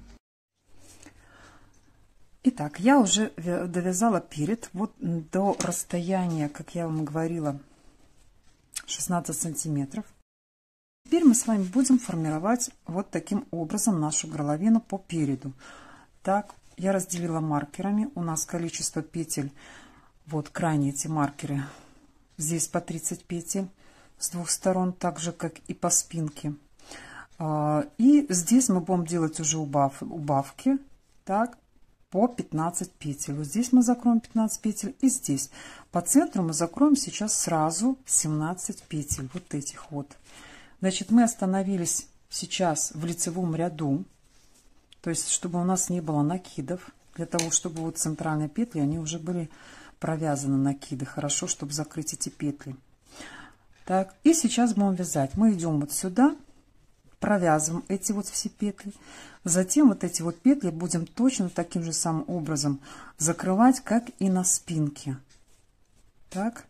Итак, я уже довязала перед вот до расстояния, как я вам говорила, шестнадцать сантиметров. Теперь мы с вами будем формировать вот таким образом нашу горловину по переду. Так, я разделила маркерами. У нас количество петель, вот крайние эти маркеры, здесь по тридцать петель с двух сторон, так же как и по спинке. И здесь мы будем делать уже убав, убавки, так, по пятнадцать петель. Вот здесь мы закроем пятнадцать петель, и здесь по центру мы закроем сейчас сразу семнадцать петель, вот этих вот. Значит, мы остановились сейчас в лицевом ряду, то есть чтобы у нас не было накидов, для того чтобы вот центральные петли, они уже были провязаны, накиды, хорошо, чтобы закрыть эти петли. Так, и сейчас будем вязать. Мы идем вот сюда, провязываем эти вот все петли. Затем вот эти вот петли будем точно таким же самым образом закрывать, как и на спинке. Так.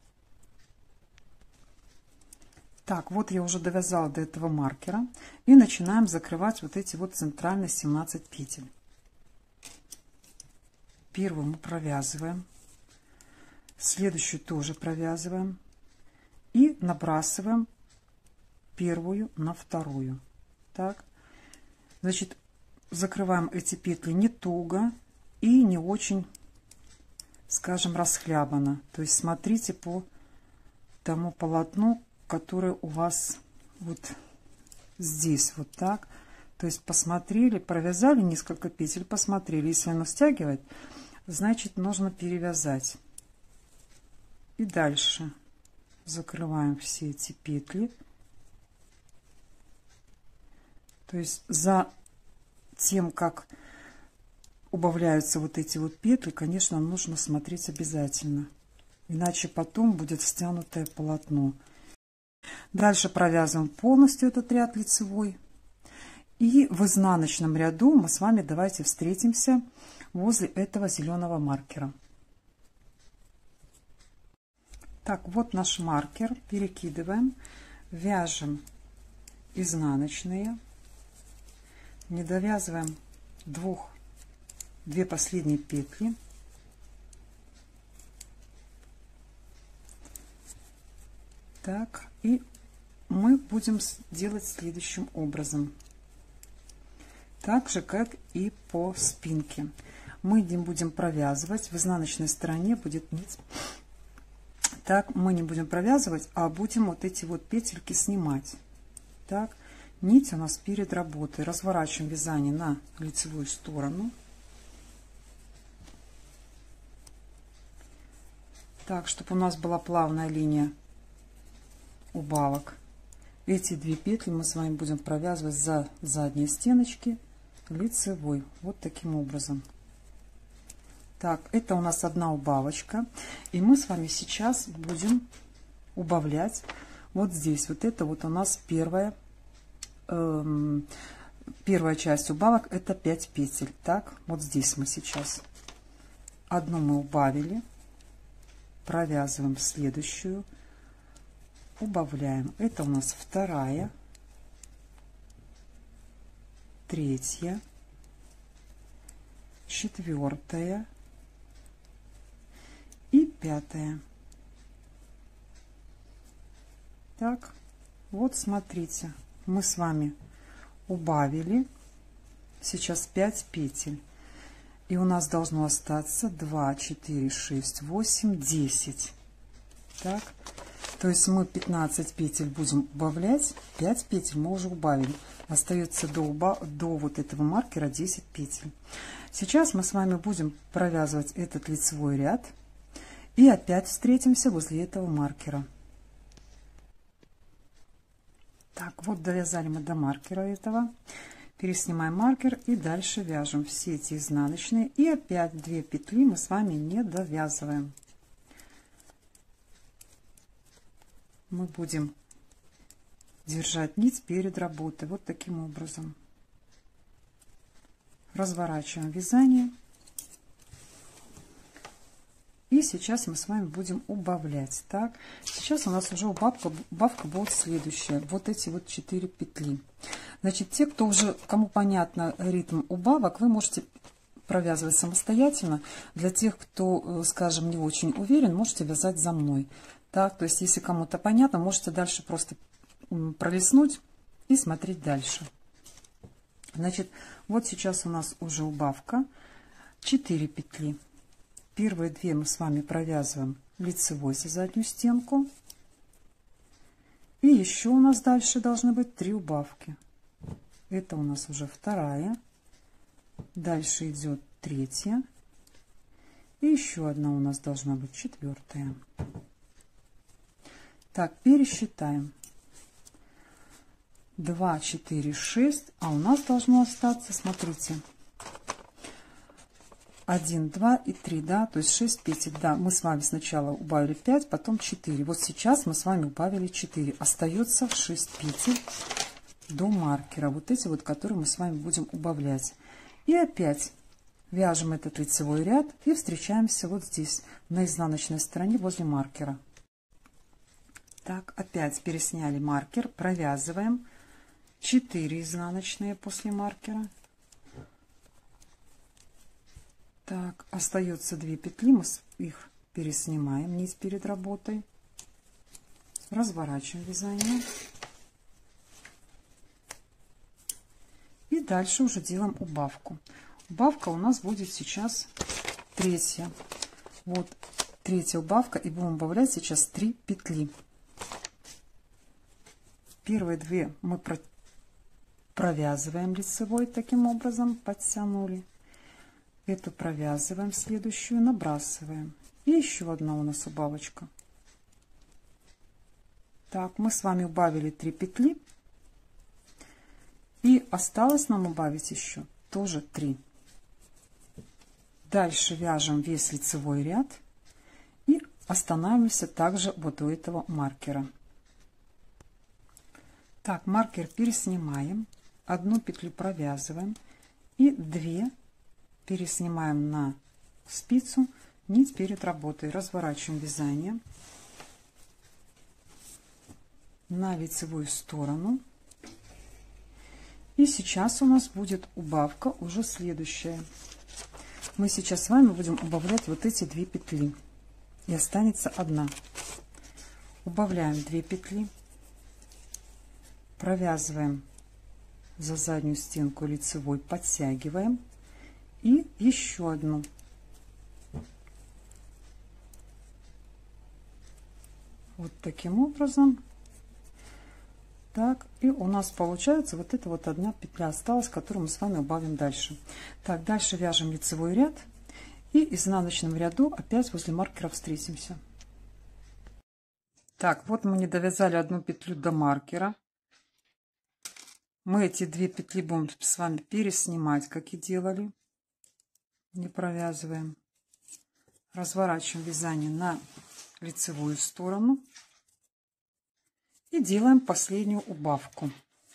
Так, вот я уже довязала до этого маркера. И начинаем закрывать вот эти вот центральные семнадцать петель. Первую мы провязываем. Следующую тоже провязываем. И набрасываем первую на вторую. Так. Значит, закрываем эти петли не туго и не очень, скажем, расхлябанно. То есть смотрите по тому полотну, которое у вас вот здесь, вот так. То есть посмотрели, провязали несколько петель, посмотрели. Если оно стягивает, значит нужно перевязать. И дальше закрываем все эти петли. То есть за тем, как убавляются вот эти вот петли, конечно, нужно смотреть обязательно. Иначе потом будет стянутое полотно. Дальше провязываем полностью этот ряд лицевой. И в изнаночном ряду мы с вами давайте встретимся возле этого зеленого маркера. Так, вот наш маркер. Перекидываем, вяжем изнаночные. Не довязываем двух, две последние петли. Так, и мы будем делать следующим образом. Так же, как и по спинке. Мы не будем провязывать. В изнаночной стороне будет нить. Так, мы не будем провязывать, а будем вот эти вот петельки снимать. Так. Нить у нас перед работой. Разворачиваем вязание на лицевую сторону. Так, чтобы у нас была плавная линия убавок. Эти две петли мы с вами будем провязывать за задние стеночки лицевой. Вот таким образом. Так, это у нас одна убавочка. И мы с вами сейчас будем убавлять вот здесь. Вот это вот у нас первая. Первая часть убавок — это пять петель. Так, вот здесь мы сейчас одну мы убавили, провязываем следующую, убавляем. Это у нас вторая, третья, четвертая и пятая. Так, вот смотрите. Мы с вами убавили сейчас пять петель, и у нас должно остаться два, четыре, шесть, восемь, десять. Так, то есть мы пятнадцать петель будем убавлять, пять петель мы уже убавили, остается до, уба до вот этого маркера десять петель. Сейчас мы с вами будем провязывать этот лицевой ряд и опять встретимся возле этого маркера. Так, вот довязали мы до маркера этого. Переснимаем маркер и дальше вяжем все эти изнаночные. И опять две петли мы с вами не довязываем. Мы будем держать нить перед работой. Вот таким образом. Разворачиваем вязание. И сейчас мы с вами будем убавлять. Так, сейчас у нас уже убавка, убавка будет следующая. Вот эти вот четыре петли. Значит, те, кто уже, кому понятно ритм убавок, вы можете провязывать самостоятельно. Для тех, кто, скажем, не очень уверен, можете вязать за мной. Так, то есть, если кому-то понятно, можете дальше просто пролистнуть и смотреть дальше. Значит, вот сейчас у нас уже убавка. четыре петли. Первые две мы с вами провязываем лицевой за заднюю стенку. И еще у нас дальше должны быть три убавки. Это у нас уже вторая. Дальше идет третья. И еще одна у нас должна быть четвертая. Так, пересчитаем. два, четыре, шесть. А у нас должно остаться, смотрите, один, два и три, да, то есть шесть петель. Да, мы с вами сначала убавили пять, потом четыре. Вот сейчас мы с вами убавили четыре. Остается шесть петель до маркера. Вот эти вот, которые мы с вами будем убавлять. И опять вяжем этот лицевой ряд и встречаемся вот здесь, на изнаночной стороне возле маркера. Так, опять пересняли маркер, провязываем четыре изнаночные после маркера. Так, остается две петли, мы их переснимаем, нить перед работой, разворачиваем вязание и дальше уже делаем убавку. Убавка у нас будет сейчас третья. Вот третья убавка, и будем убавлять сейчас три петли. Первые две мы провязываем лицевой, таким образом подтянули. Эту провязываем, следующую набрасываем. И еще одна у нас убавочка. Так, мы с вами убавили три петли. И осталось нам убавить еще тоже три. Дальше вяжем весь лицевой ряд. И останавливаемся также вот у этого маркера. Так, маркер переснимаем. Одну петлю провязываем. И две переснимаем на спицу, нить перед работой, разворачиваем вязание на лицевую сторону. И сейчас у нас будет убавка уже следующая. Мы сейчас с вами будем убавлять вот эти две петли, и останется одна. Убавляем две петли, провязываем за заднюю стенку лицевой, подтягиваем. И еще одну. Вот таким образом. Так, и у нас получается вот эта вот одна петля осталась, которую мы с вами убавим дальше. Так, дальше вяжем лицевой ряд. И изнаночном ряду опять возле маркера встретимся. Так, вот мы не довязали одну петлю до маркера. Мы эти две петли будем с вами переснимать, как и делали. Не провязываем, разворачиваем вязание на лицевую сторону и делаем последнюю убавку.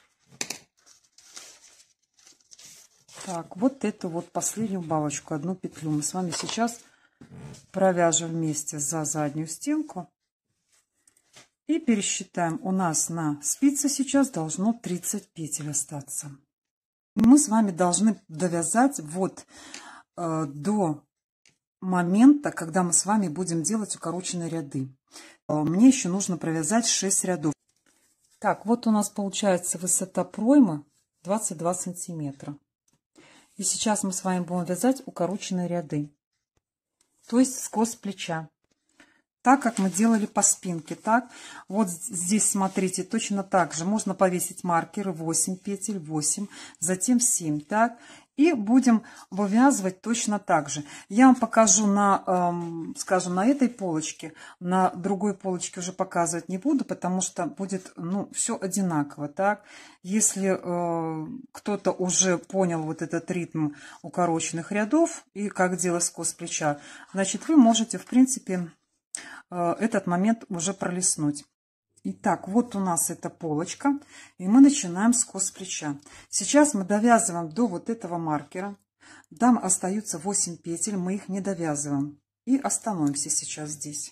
Так, вот эту вот последнюю убавочку, одну петлю мы с вами сейчас провяжем вместе за заднюю стенку и пересчитаем. У нас на спице сейчас должно тридцать петель остаться. Мы с вами должны довязать вот до момента, когда мы с вами будем делать укороченные ряды. Мне еще нужно провязать шесть рядов. Так, вот у нас получается высота проймы двадцать два сантиметра. И сейчас мы с вами будем вязать укороченные ряды, то есть скос плеча, так как мы делали по спинке. Так, вот здесь смотрите, точно так же можно повесить маркеры: восемь петель, восемь, затем семь. Так, и будем вывязывать точно так же. Я вам покажу на, эм, скажем, на этой полочке, на другой полочке уже показывать не буду, потому что будет, ну, все одинаково. Так, если э, кто-то уже понял вот этот ритм укороченных рядов и как делать скос плеча, значит, вы можете, в принципе, э, этот момент уже пролистнуть. Итак, вот у нас эта полочка, и мы начинаем скос плеча. Сейчас мы довязываем до вот этого маркера. Там остаются восемь петель, мы их не довязываем. И остановимся сейчас здесь.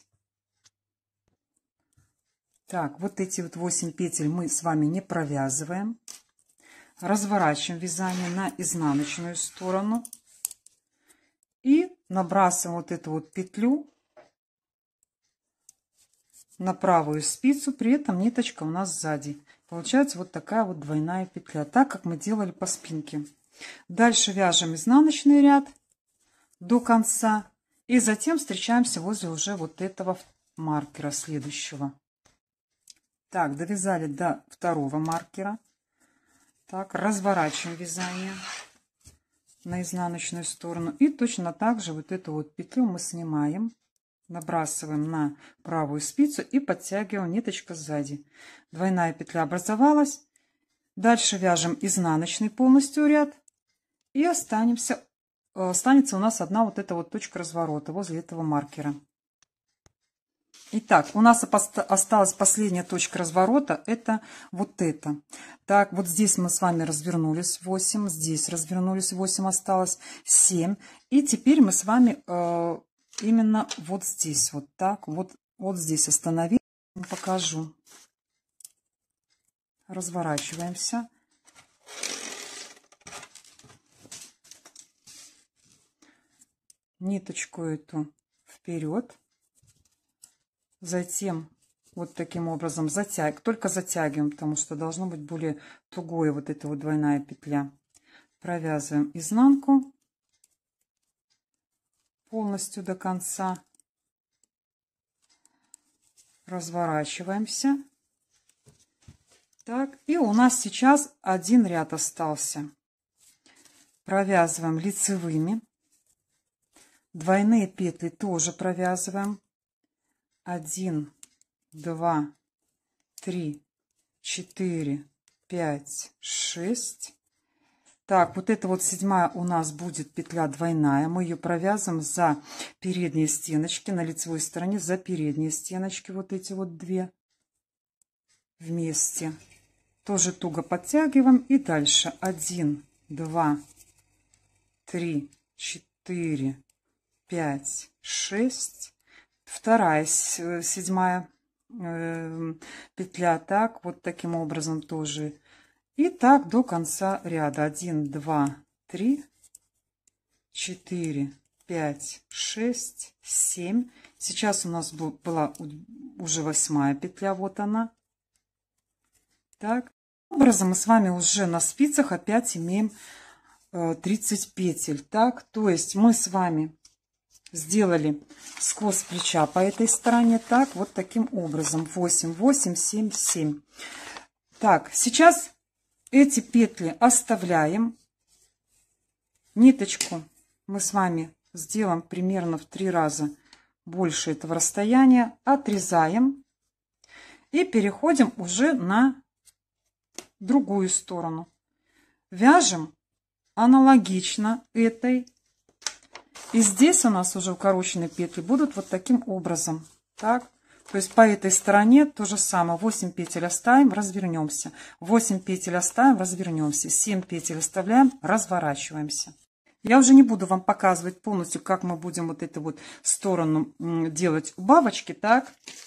Так, вот эти вот восемь петель мы с вами не провязываем. Разворачиваем вязание на изнаночную сторону. И набрасываем вот эту вот петлю на правую спицу. При этом ниточка у нас сзади. Получается вот такая вот двойная петля. Так, как мы делали по спинке. Дальше вяжем изнаночный ряд до конца. И затем встречаемся возле уже вот этого маркера следующего. Так, довязали до второго маркера. Так, разворачиваем вязание на изнаночную сторону. И точно так же вот эту вот петлю мы снимаем. Набрасываем на правую спицу и подтягиваем ниточка сзади. Двойная петля образовалась. Дальше вяжем изнаночный полностью ряд. И останемся, останется у нас одна вот эта вот точка разворота возле этого маркера. Итак, у нас осталась последняя точка разворота, это вот это. Так, вот здесь мы с вами развернулись восемь, здесь развернулись восемь, осталось семь. И теперь мы с вами э, именно вот здесь, вот так, вот, вот здесь остановились. Покажу. Разворачиваемся. Ниточку эту вперед. Затем вот таким образом затягиваем, только затягиваем, потому что должно быть более тугое вот эта вот двойная петля. Провязываем изнанку полностью до конца. Разворачиваемся. Так, и у нас сейчас один ряд остался. Провязываем лицевыми. Двойные петли тоже провязываем. Один, два, три, четыре, пять, шесть. Так, вот это вот седьмая у нас будет петля двойная. Мы ее провязываем за передние стеночки, на лицевой стороне, за передние стеночки, вот эти вот две вместе. Тоже туго подтягиваем. И дальше один, два, три, четыре, пять, шесть. Вторая, седьмая э, петля, так, вот таким образом тоже. И так до конца ряда. один, два, три, четыре, пять, шесть, семь. Сейчас у нас была уже восьмая петля, вот она. Так, таким образом мы с вами уже на спицах опять имеем э, тридцать петель. Так, то есть мы с вами сделали скос плеча по этой стороне, так, вот таким образом. восемь, восемь, семь, семь. Так, сейчас эти петли оставляем. Ниточку мы с вами сделаем примерно в три раза больше этого расстояния. Отрезаем. И переходим уже на другую сторону. Вяжем аналогично этой. И здесь у нас уже укороченные петли будут вот таким образом. Так, то есть по этой стороне то же самое. восемь петель оставим, развернемся. восемь петель оставим, развернемся. семь петель оставляем, разворачиваемся. Я уже не буду вам показывать полностью, как мы будем вот эту вот сторону делать убавочки. Так,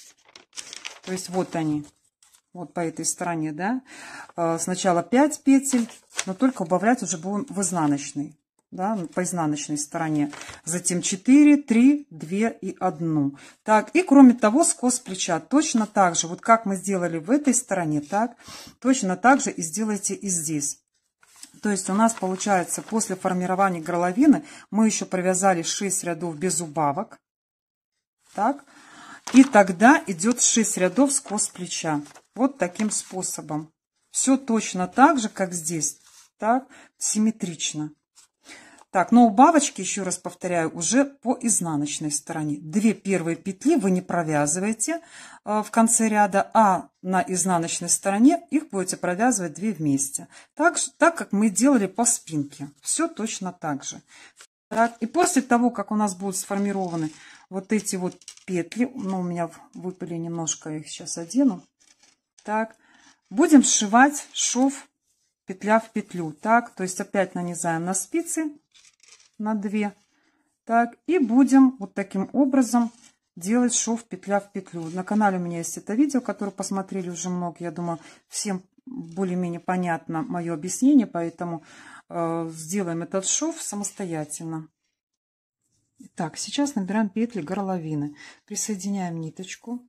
то есть вот они. Вот по этой стороне, да. Сначала пять петель, но только убавлять уже будем в изнаночной. Да, по изнаночной стороне. Затем четыре, три, два и одну. Так, и кроме того, скос плеча. Точно так же, вот как мы сделали в этой стороне, так, точно так же и сделайте и здесь. То есть у нас получается, после формирования горловины мы еще провязали шесть рядов без убавок. Так, и тогда идет шесть рядов скос плеча. Вот таким способом. Все точно так же, как здесь. Так, симметрично. Так, но убавочки, еще раз повторяю, уже по изнаночной стороне. Две первые петли вы не провязываете э, в конце ряда, а на изнаночной стороне их будете провязывать две вместе. Так, так как мы делали по спинке. Все точно так же. Так, и после того, как у нас будут сформированы вот эти вот петли, ну, у меня выпали немножко, я их сейчас одену. Так, будем сшивать шов петля в петлю. Так, то есть опять нанизаем на спицы. На две. Так, и будем вот таким образом делать шов петля в петлю. На канале у меня есть это видео, которое посмотрели уже много. Я думаю, всем более-менее понятно мое объяснение, поэтому э, сделаем этот шов самостоятельно. Так, сейчас набираем петли горловины. Присоединяем ниточку.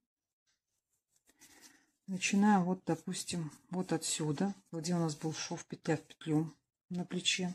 Начинаем вот, допустим, вот отсюда, где у нас был шов петля в петлю на плече.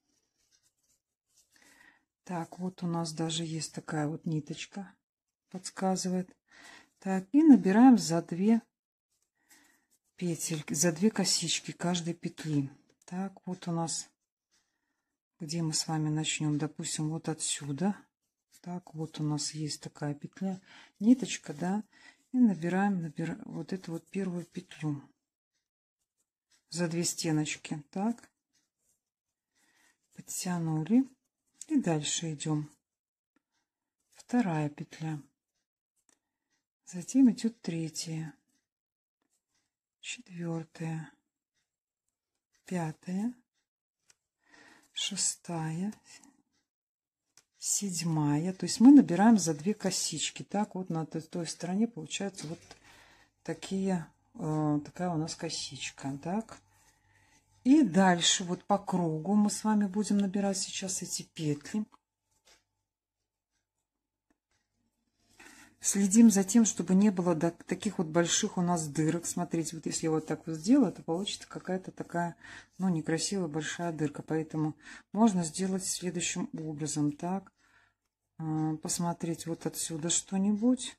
Так, вот у нас даже есть такая вот ниточка, подсказывает. Так, и набираем за две петельки, за две косички каждой петли. Так, вот у нас, где мы с вами начнем, допустим, вот отсюда. Так, вот у нас есть такая петля, ниточка, да, и набираем, набираем вот эту вот первую петлю за две стеночки. Так, подтянули. И дальше идем. Вторая петля. Затем идет третья, четвертая, пятая, шестая, седьмая. То есть мы набираем за две косички. Так, вот на той, той стороне получается вот такие, э, такая у нас косичка. Так. И дальше вот по кругу мы с вами будем набирать сейчас эти петли. Следим за тем, чтобы не было таких вот больших у нас дырок. Смотрите, вот если я вот так вот сделаю, то получится какая-то такая, ну, некрасивая большая дырка. Поэтому можно сделать следующим образом. Так, посмотреть вот отсюда что-нибудь.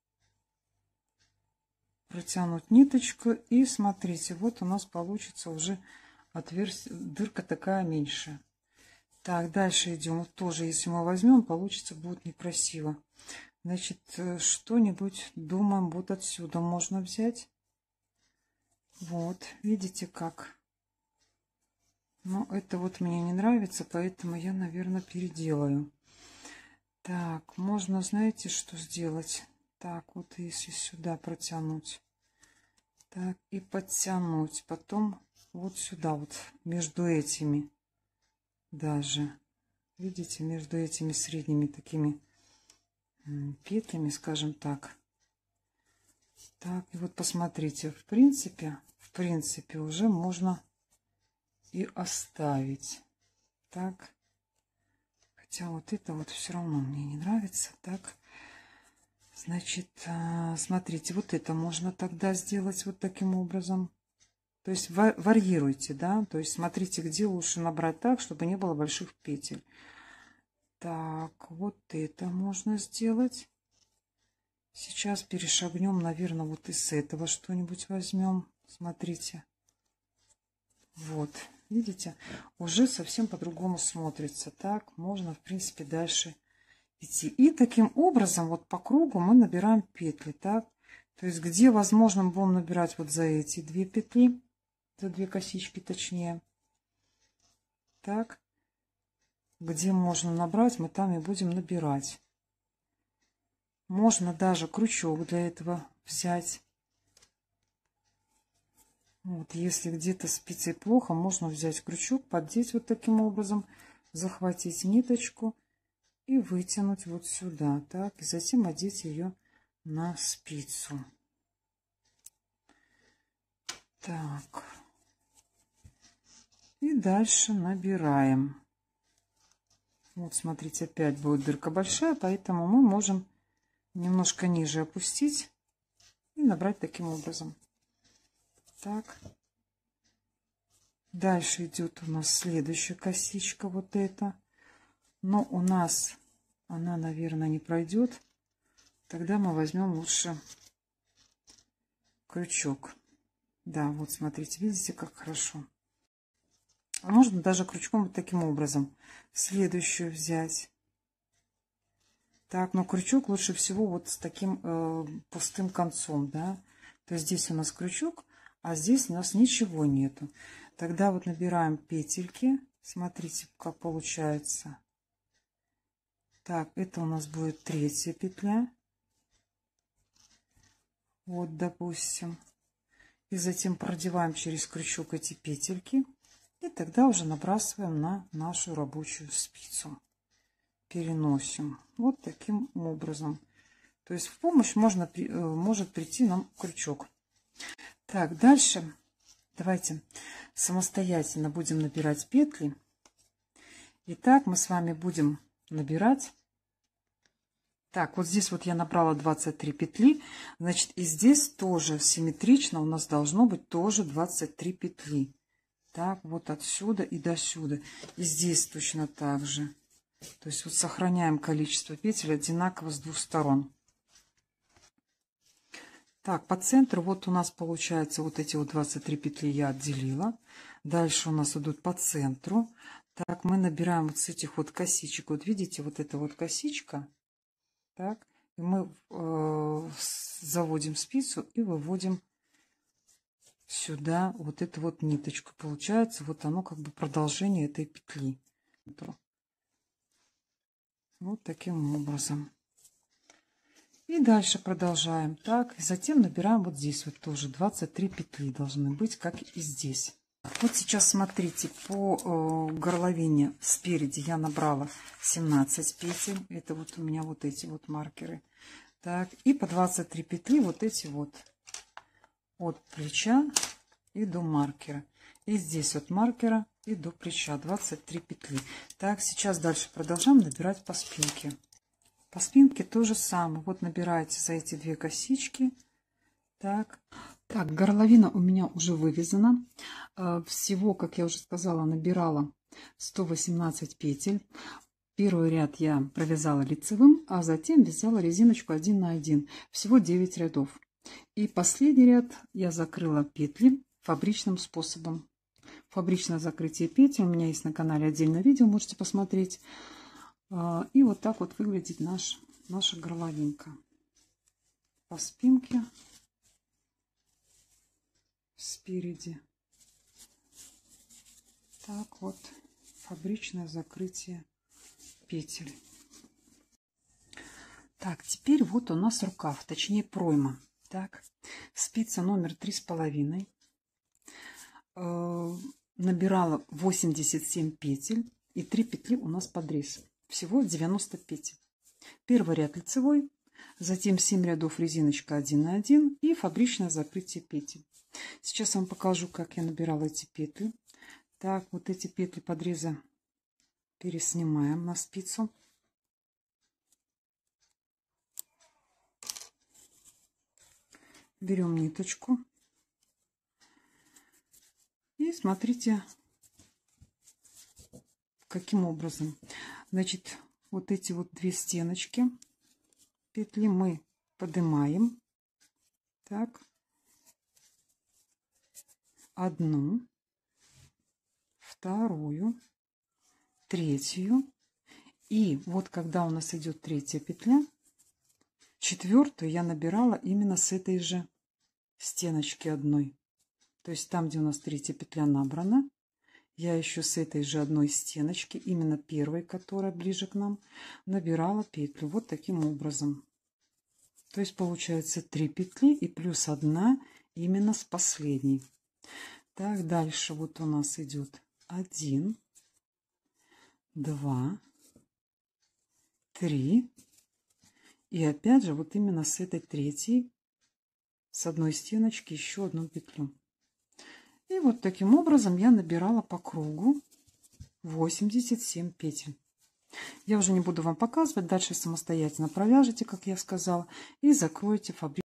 Протянуть ниточку. И смотрите, вот у нас получится уже отверстие, дырка такая меньше. Так, дальше идем. Вот тоже, если мы возьмем, получится будет некрасиво. Значит, что-нибудь, думаем, вот отсюда можно взять. Вот, видите как? Но это вот мне не нравится, поэтому я, наверное, переделаю. Так, можно, знаете, что сделать? Так, вот если сюда протянуть. Так, и подтянуть. Потом вот сюда, вот между этими даже. Видите, между этими средними такими петлями, скажем так. Так, и вот посмотрите, в принципе, в принципе уже можно и оставить. Так, хотя вот это вот все равно мне не нравится. Так, значит, смотрите, вот это можно тогда сделать вот таким образом. То есть варьируйте, да, то есть смотрите, где лучше набрать так, чтобы не было больших петель. Так, вот это можно сделать. Сейчас перешагнем, наверное, вот из этого что-нибудь возьмем. Смотрите. Вот, видите, уже совсем по-другому смотрится. Так, можно, в принципе, дальше идти. И таким образом, вот по кругу мы набираем петли, так. То есть, где возможно, мы будем набирать вот за эти две петли. За две косички точнее. Так. Где можно набрать, мы там и будем набирать. Можно даже крючок для этого взять. Вот, если где-то спицей плохо, можно взять крючок, поддеть вот таким образом, захватить ниточку и вытянуть вот сюда. Так, и затем одеть ее на спицу. Так. И дальше набираем. Вот, смотрите, опять будет дырка большая, поэтому мы можем немножко ниже опустить и набрать таким образом. Так. Дальше идет у нас следующая косичка, вот эта. Но у нас она, наверное, не пройдет. Тогда мы возьмем лучше крючок. Да, вот смотрите, видите, как хорошо. А можно даже крючком вот таким образом следующую взять. Так, но крючок лучше всего вот с таким э, пустым концом, да. То есть здесь у нас крючок, а здесь у нас ничего нету. Тогда вот набираем петельки. Смотрите, как получается. Так, это у нас будет третья петля. Вот, допустим. И затем продеваем через крючок эти петельки. И тогда уже набрасываем на нашу рабочую спицу. переносим вот таким образом. То есть в помощь можно, может прийти нам крючок. Так, дальше давайте самостоятельно будем набирать петли. Итак, мы с вами будем набирать. Так, вот здесь вот я набрала двадцать три петли. Значит, и здесь тоже симметрично у нас должно быть тоже двадцать три петли. Так, вот отсюда и до сюда. И здесь точно так же. То есть вот сохраняем количество петель одинаково с двух сторон. Так, по центру вот у нас получается вот эти вот двадцать три петли я отделила. Дальше у нас идут по центру. Так, мы набираем вот с этих вот косичек. Вот видите, вот эта вот косичка. Так, и мы э, заводим спицу и выводим сюда вот эту вот ниточку. Получается вот оно как бы продолжение этой петли. Вот таким образом. И дальше продолжаем. Так, и затем набираем вот здесь вот тоже двадцать три петли должны быть, как и здесь. Вот сейчас смотрите, по э, горловине спереди я набрала семнадцать петель. Это вот у меня вот эти вот маркеры. Так, и по двадцать три петли вот эти вот от плеча и до маркера. И здесь от маркера и до плеча двадцать три петли. Так, сейчас дальше продолжаем набирать по спинке. По спинке то же самое. Вот набираете за эти две косички. Так. Так, горловина у меня уже вывязана. Всего, как я уже сказала, набирала сто восемнадцать петель. Первый ряд я провязала лицевым, а затем вязала резиночку один на один. Всего девять рядов. И последний ряд я закрыла петли фабричным способом. Фабричное закрытие петель у меня есть на канале отдельное видео, можете посмотреть. И вот так вот выглядит наш, наша горловинка. По спинке. Спереди. Так вот, фабричное закрытие петель. Так, теперь вот у нас рукав, точнее пройма. Так, спица номер три с половиной. Э, набирала восемьдесят семь петель и три петли у нас подрез. Всего девяносто петель. Первый ряд лицевой, затем семь рядов резиночка один на один и фабричное закрытие петель. Сейчас я вам покажу, как я набирала эти петли. Так, вот эти петли подреза переснимаем на спицу. Берем ниточку. И смотрите, каким образом. Значит, вот эти вот две стеночки петли мы поднимаем. Так. Одну, вторую, третью. И вот когда у нас идет третья петля, четвертую я набирала именно с этой же стеночки одной. То есть там, где у нас третья петля набрана, я еще с этой же одной стеночки, именно первой, которая ближе к нам, набирала петлю. Вот таким образом. То есть получается три петли и плюс одна именно с последней. Так, дальше вот у нас идет один, два, три. И опять же вот именно с этой третьей, с одной стеночки еще одну петлю. И вот таким образом я набирала по кругу восемьдесят семь петель. Я уже не буду вам показывать. Дальше самостоятельно провяжете, как я сказала, и закроете фабричную.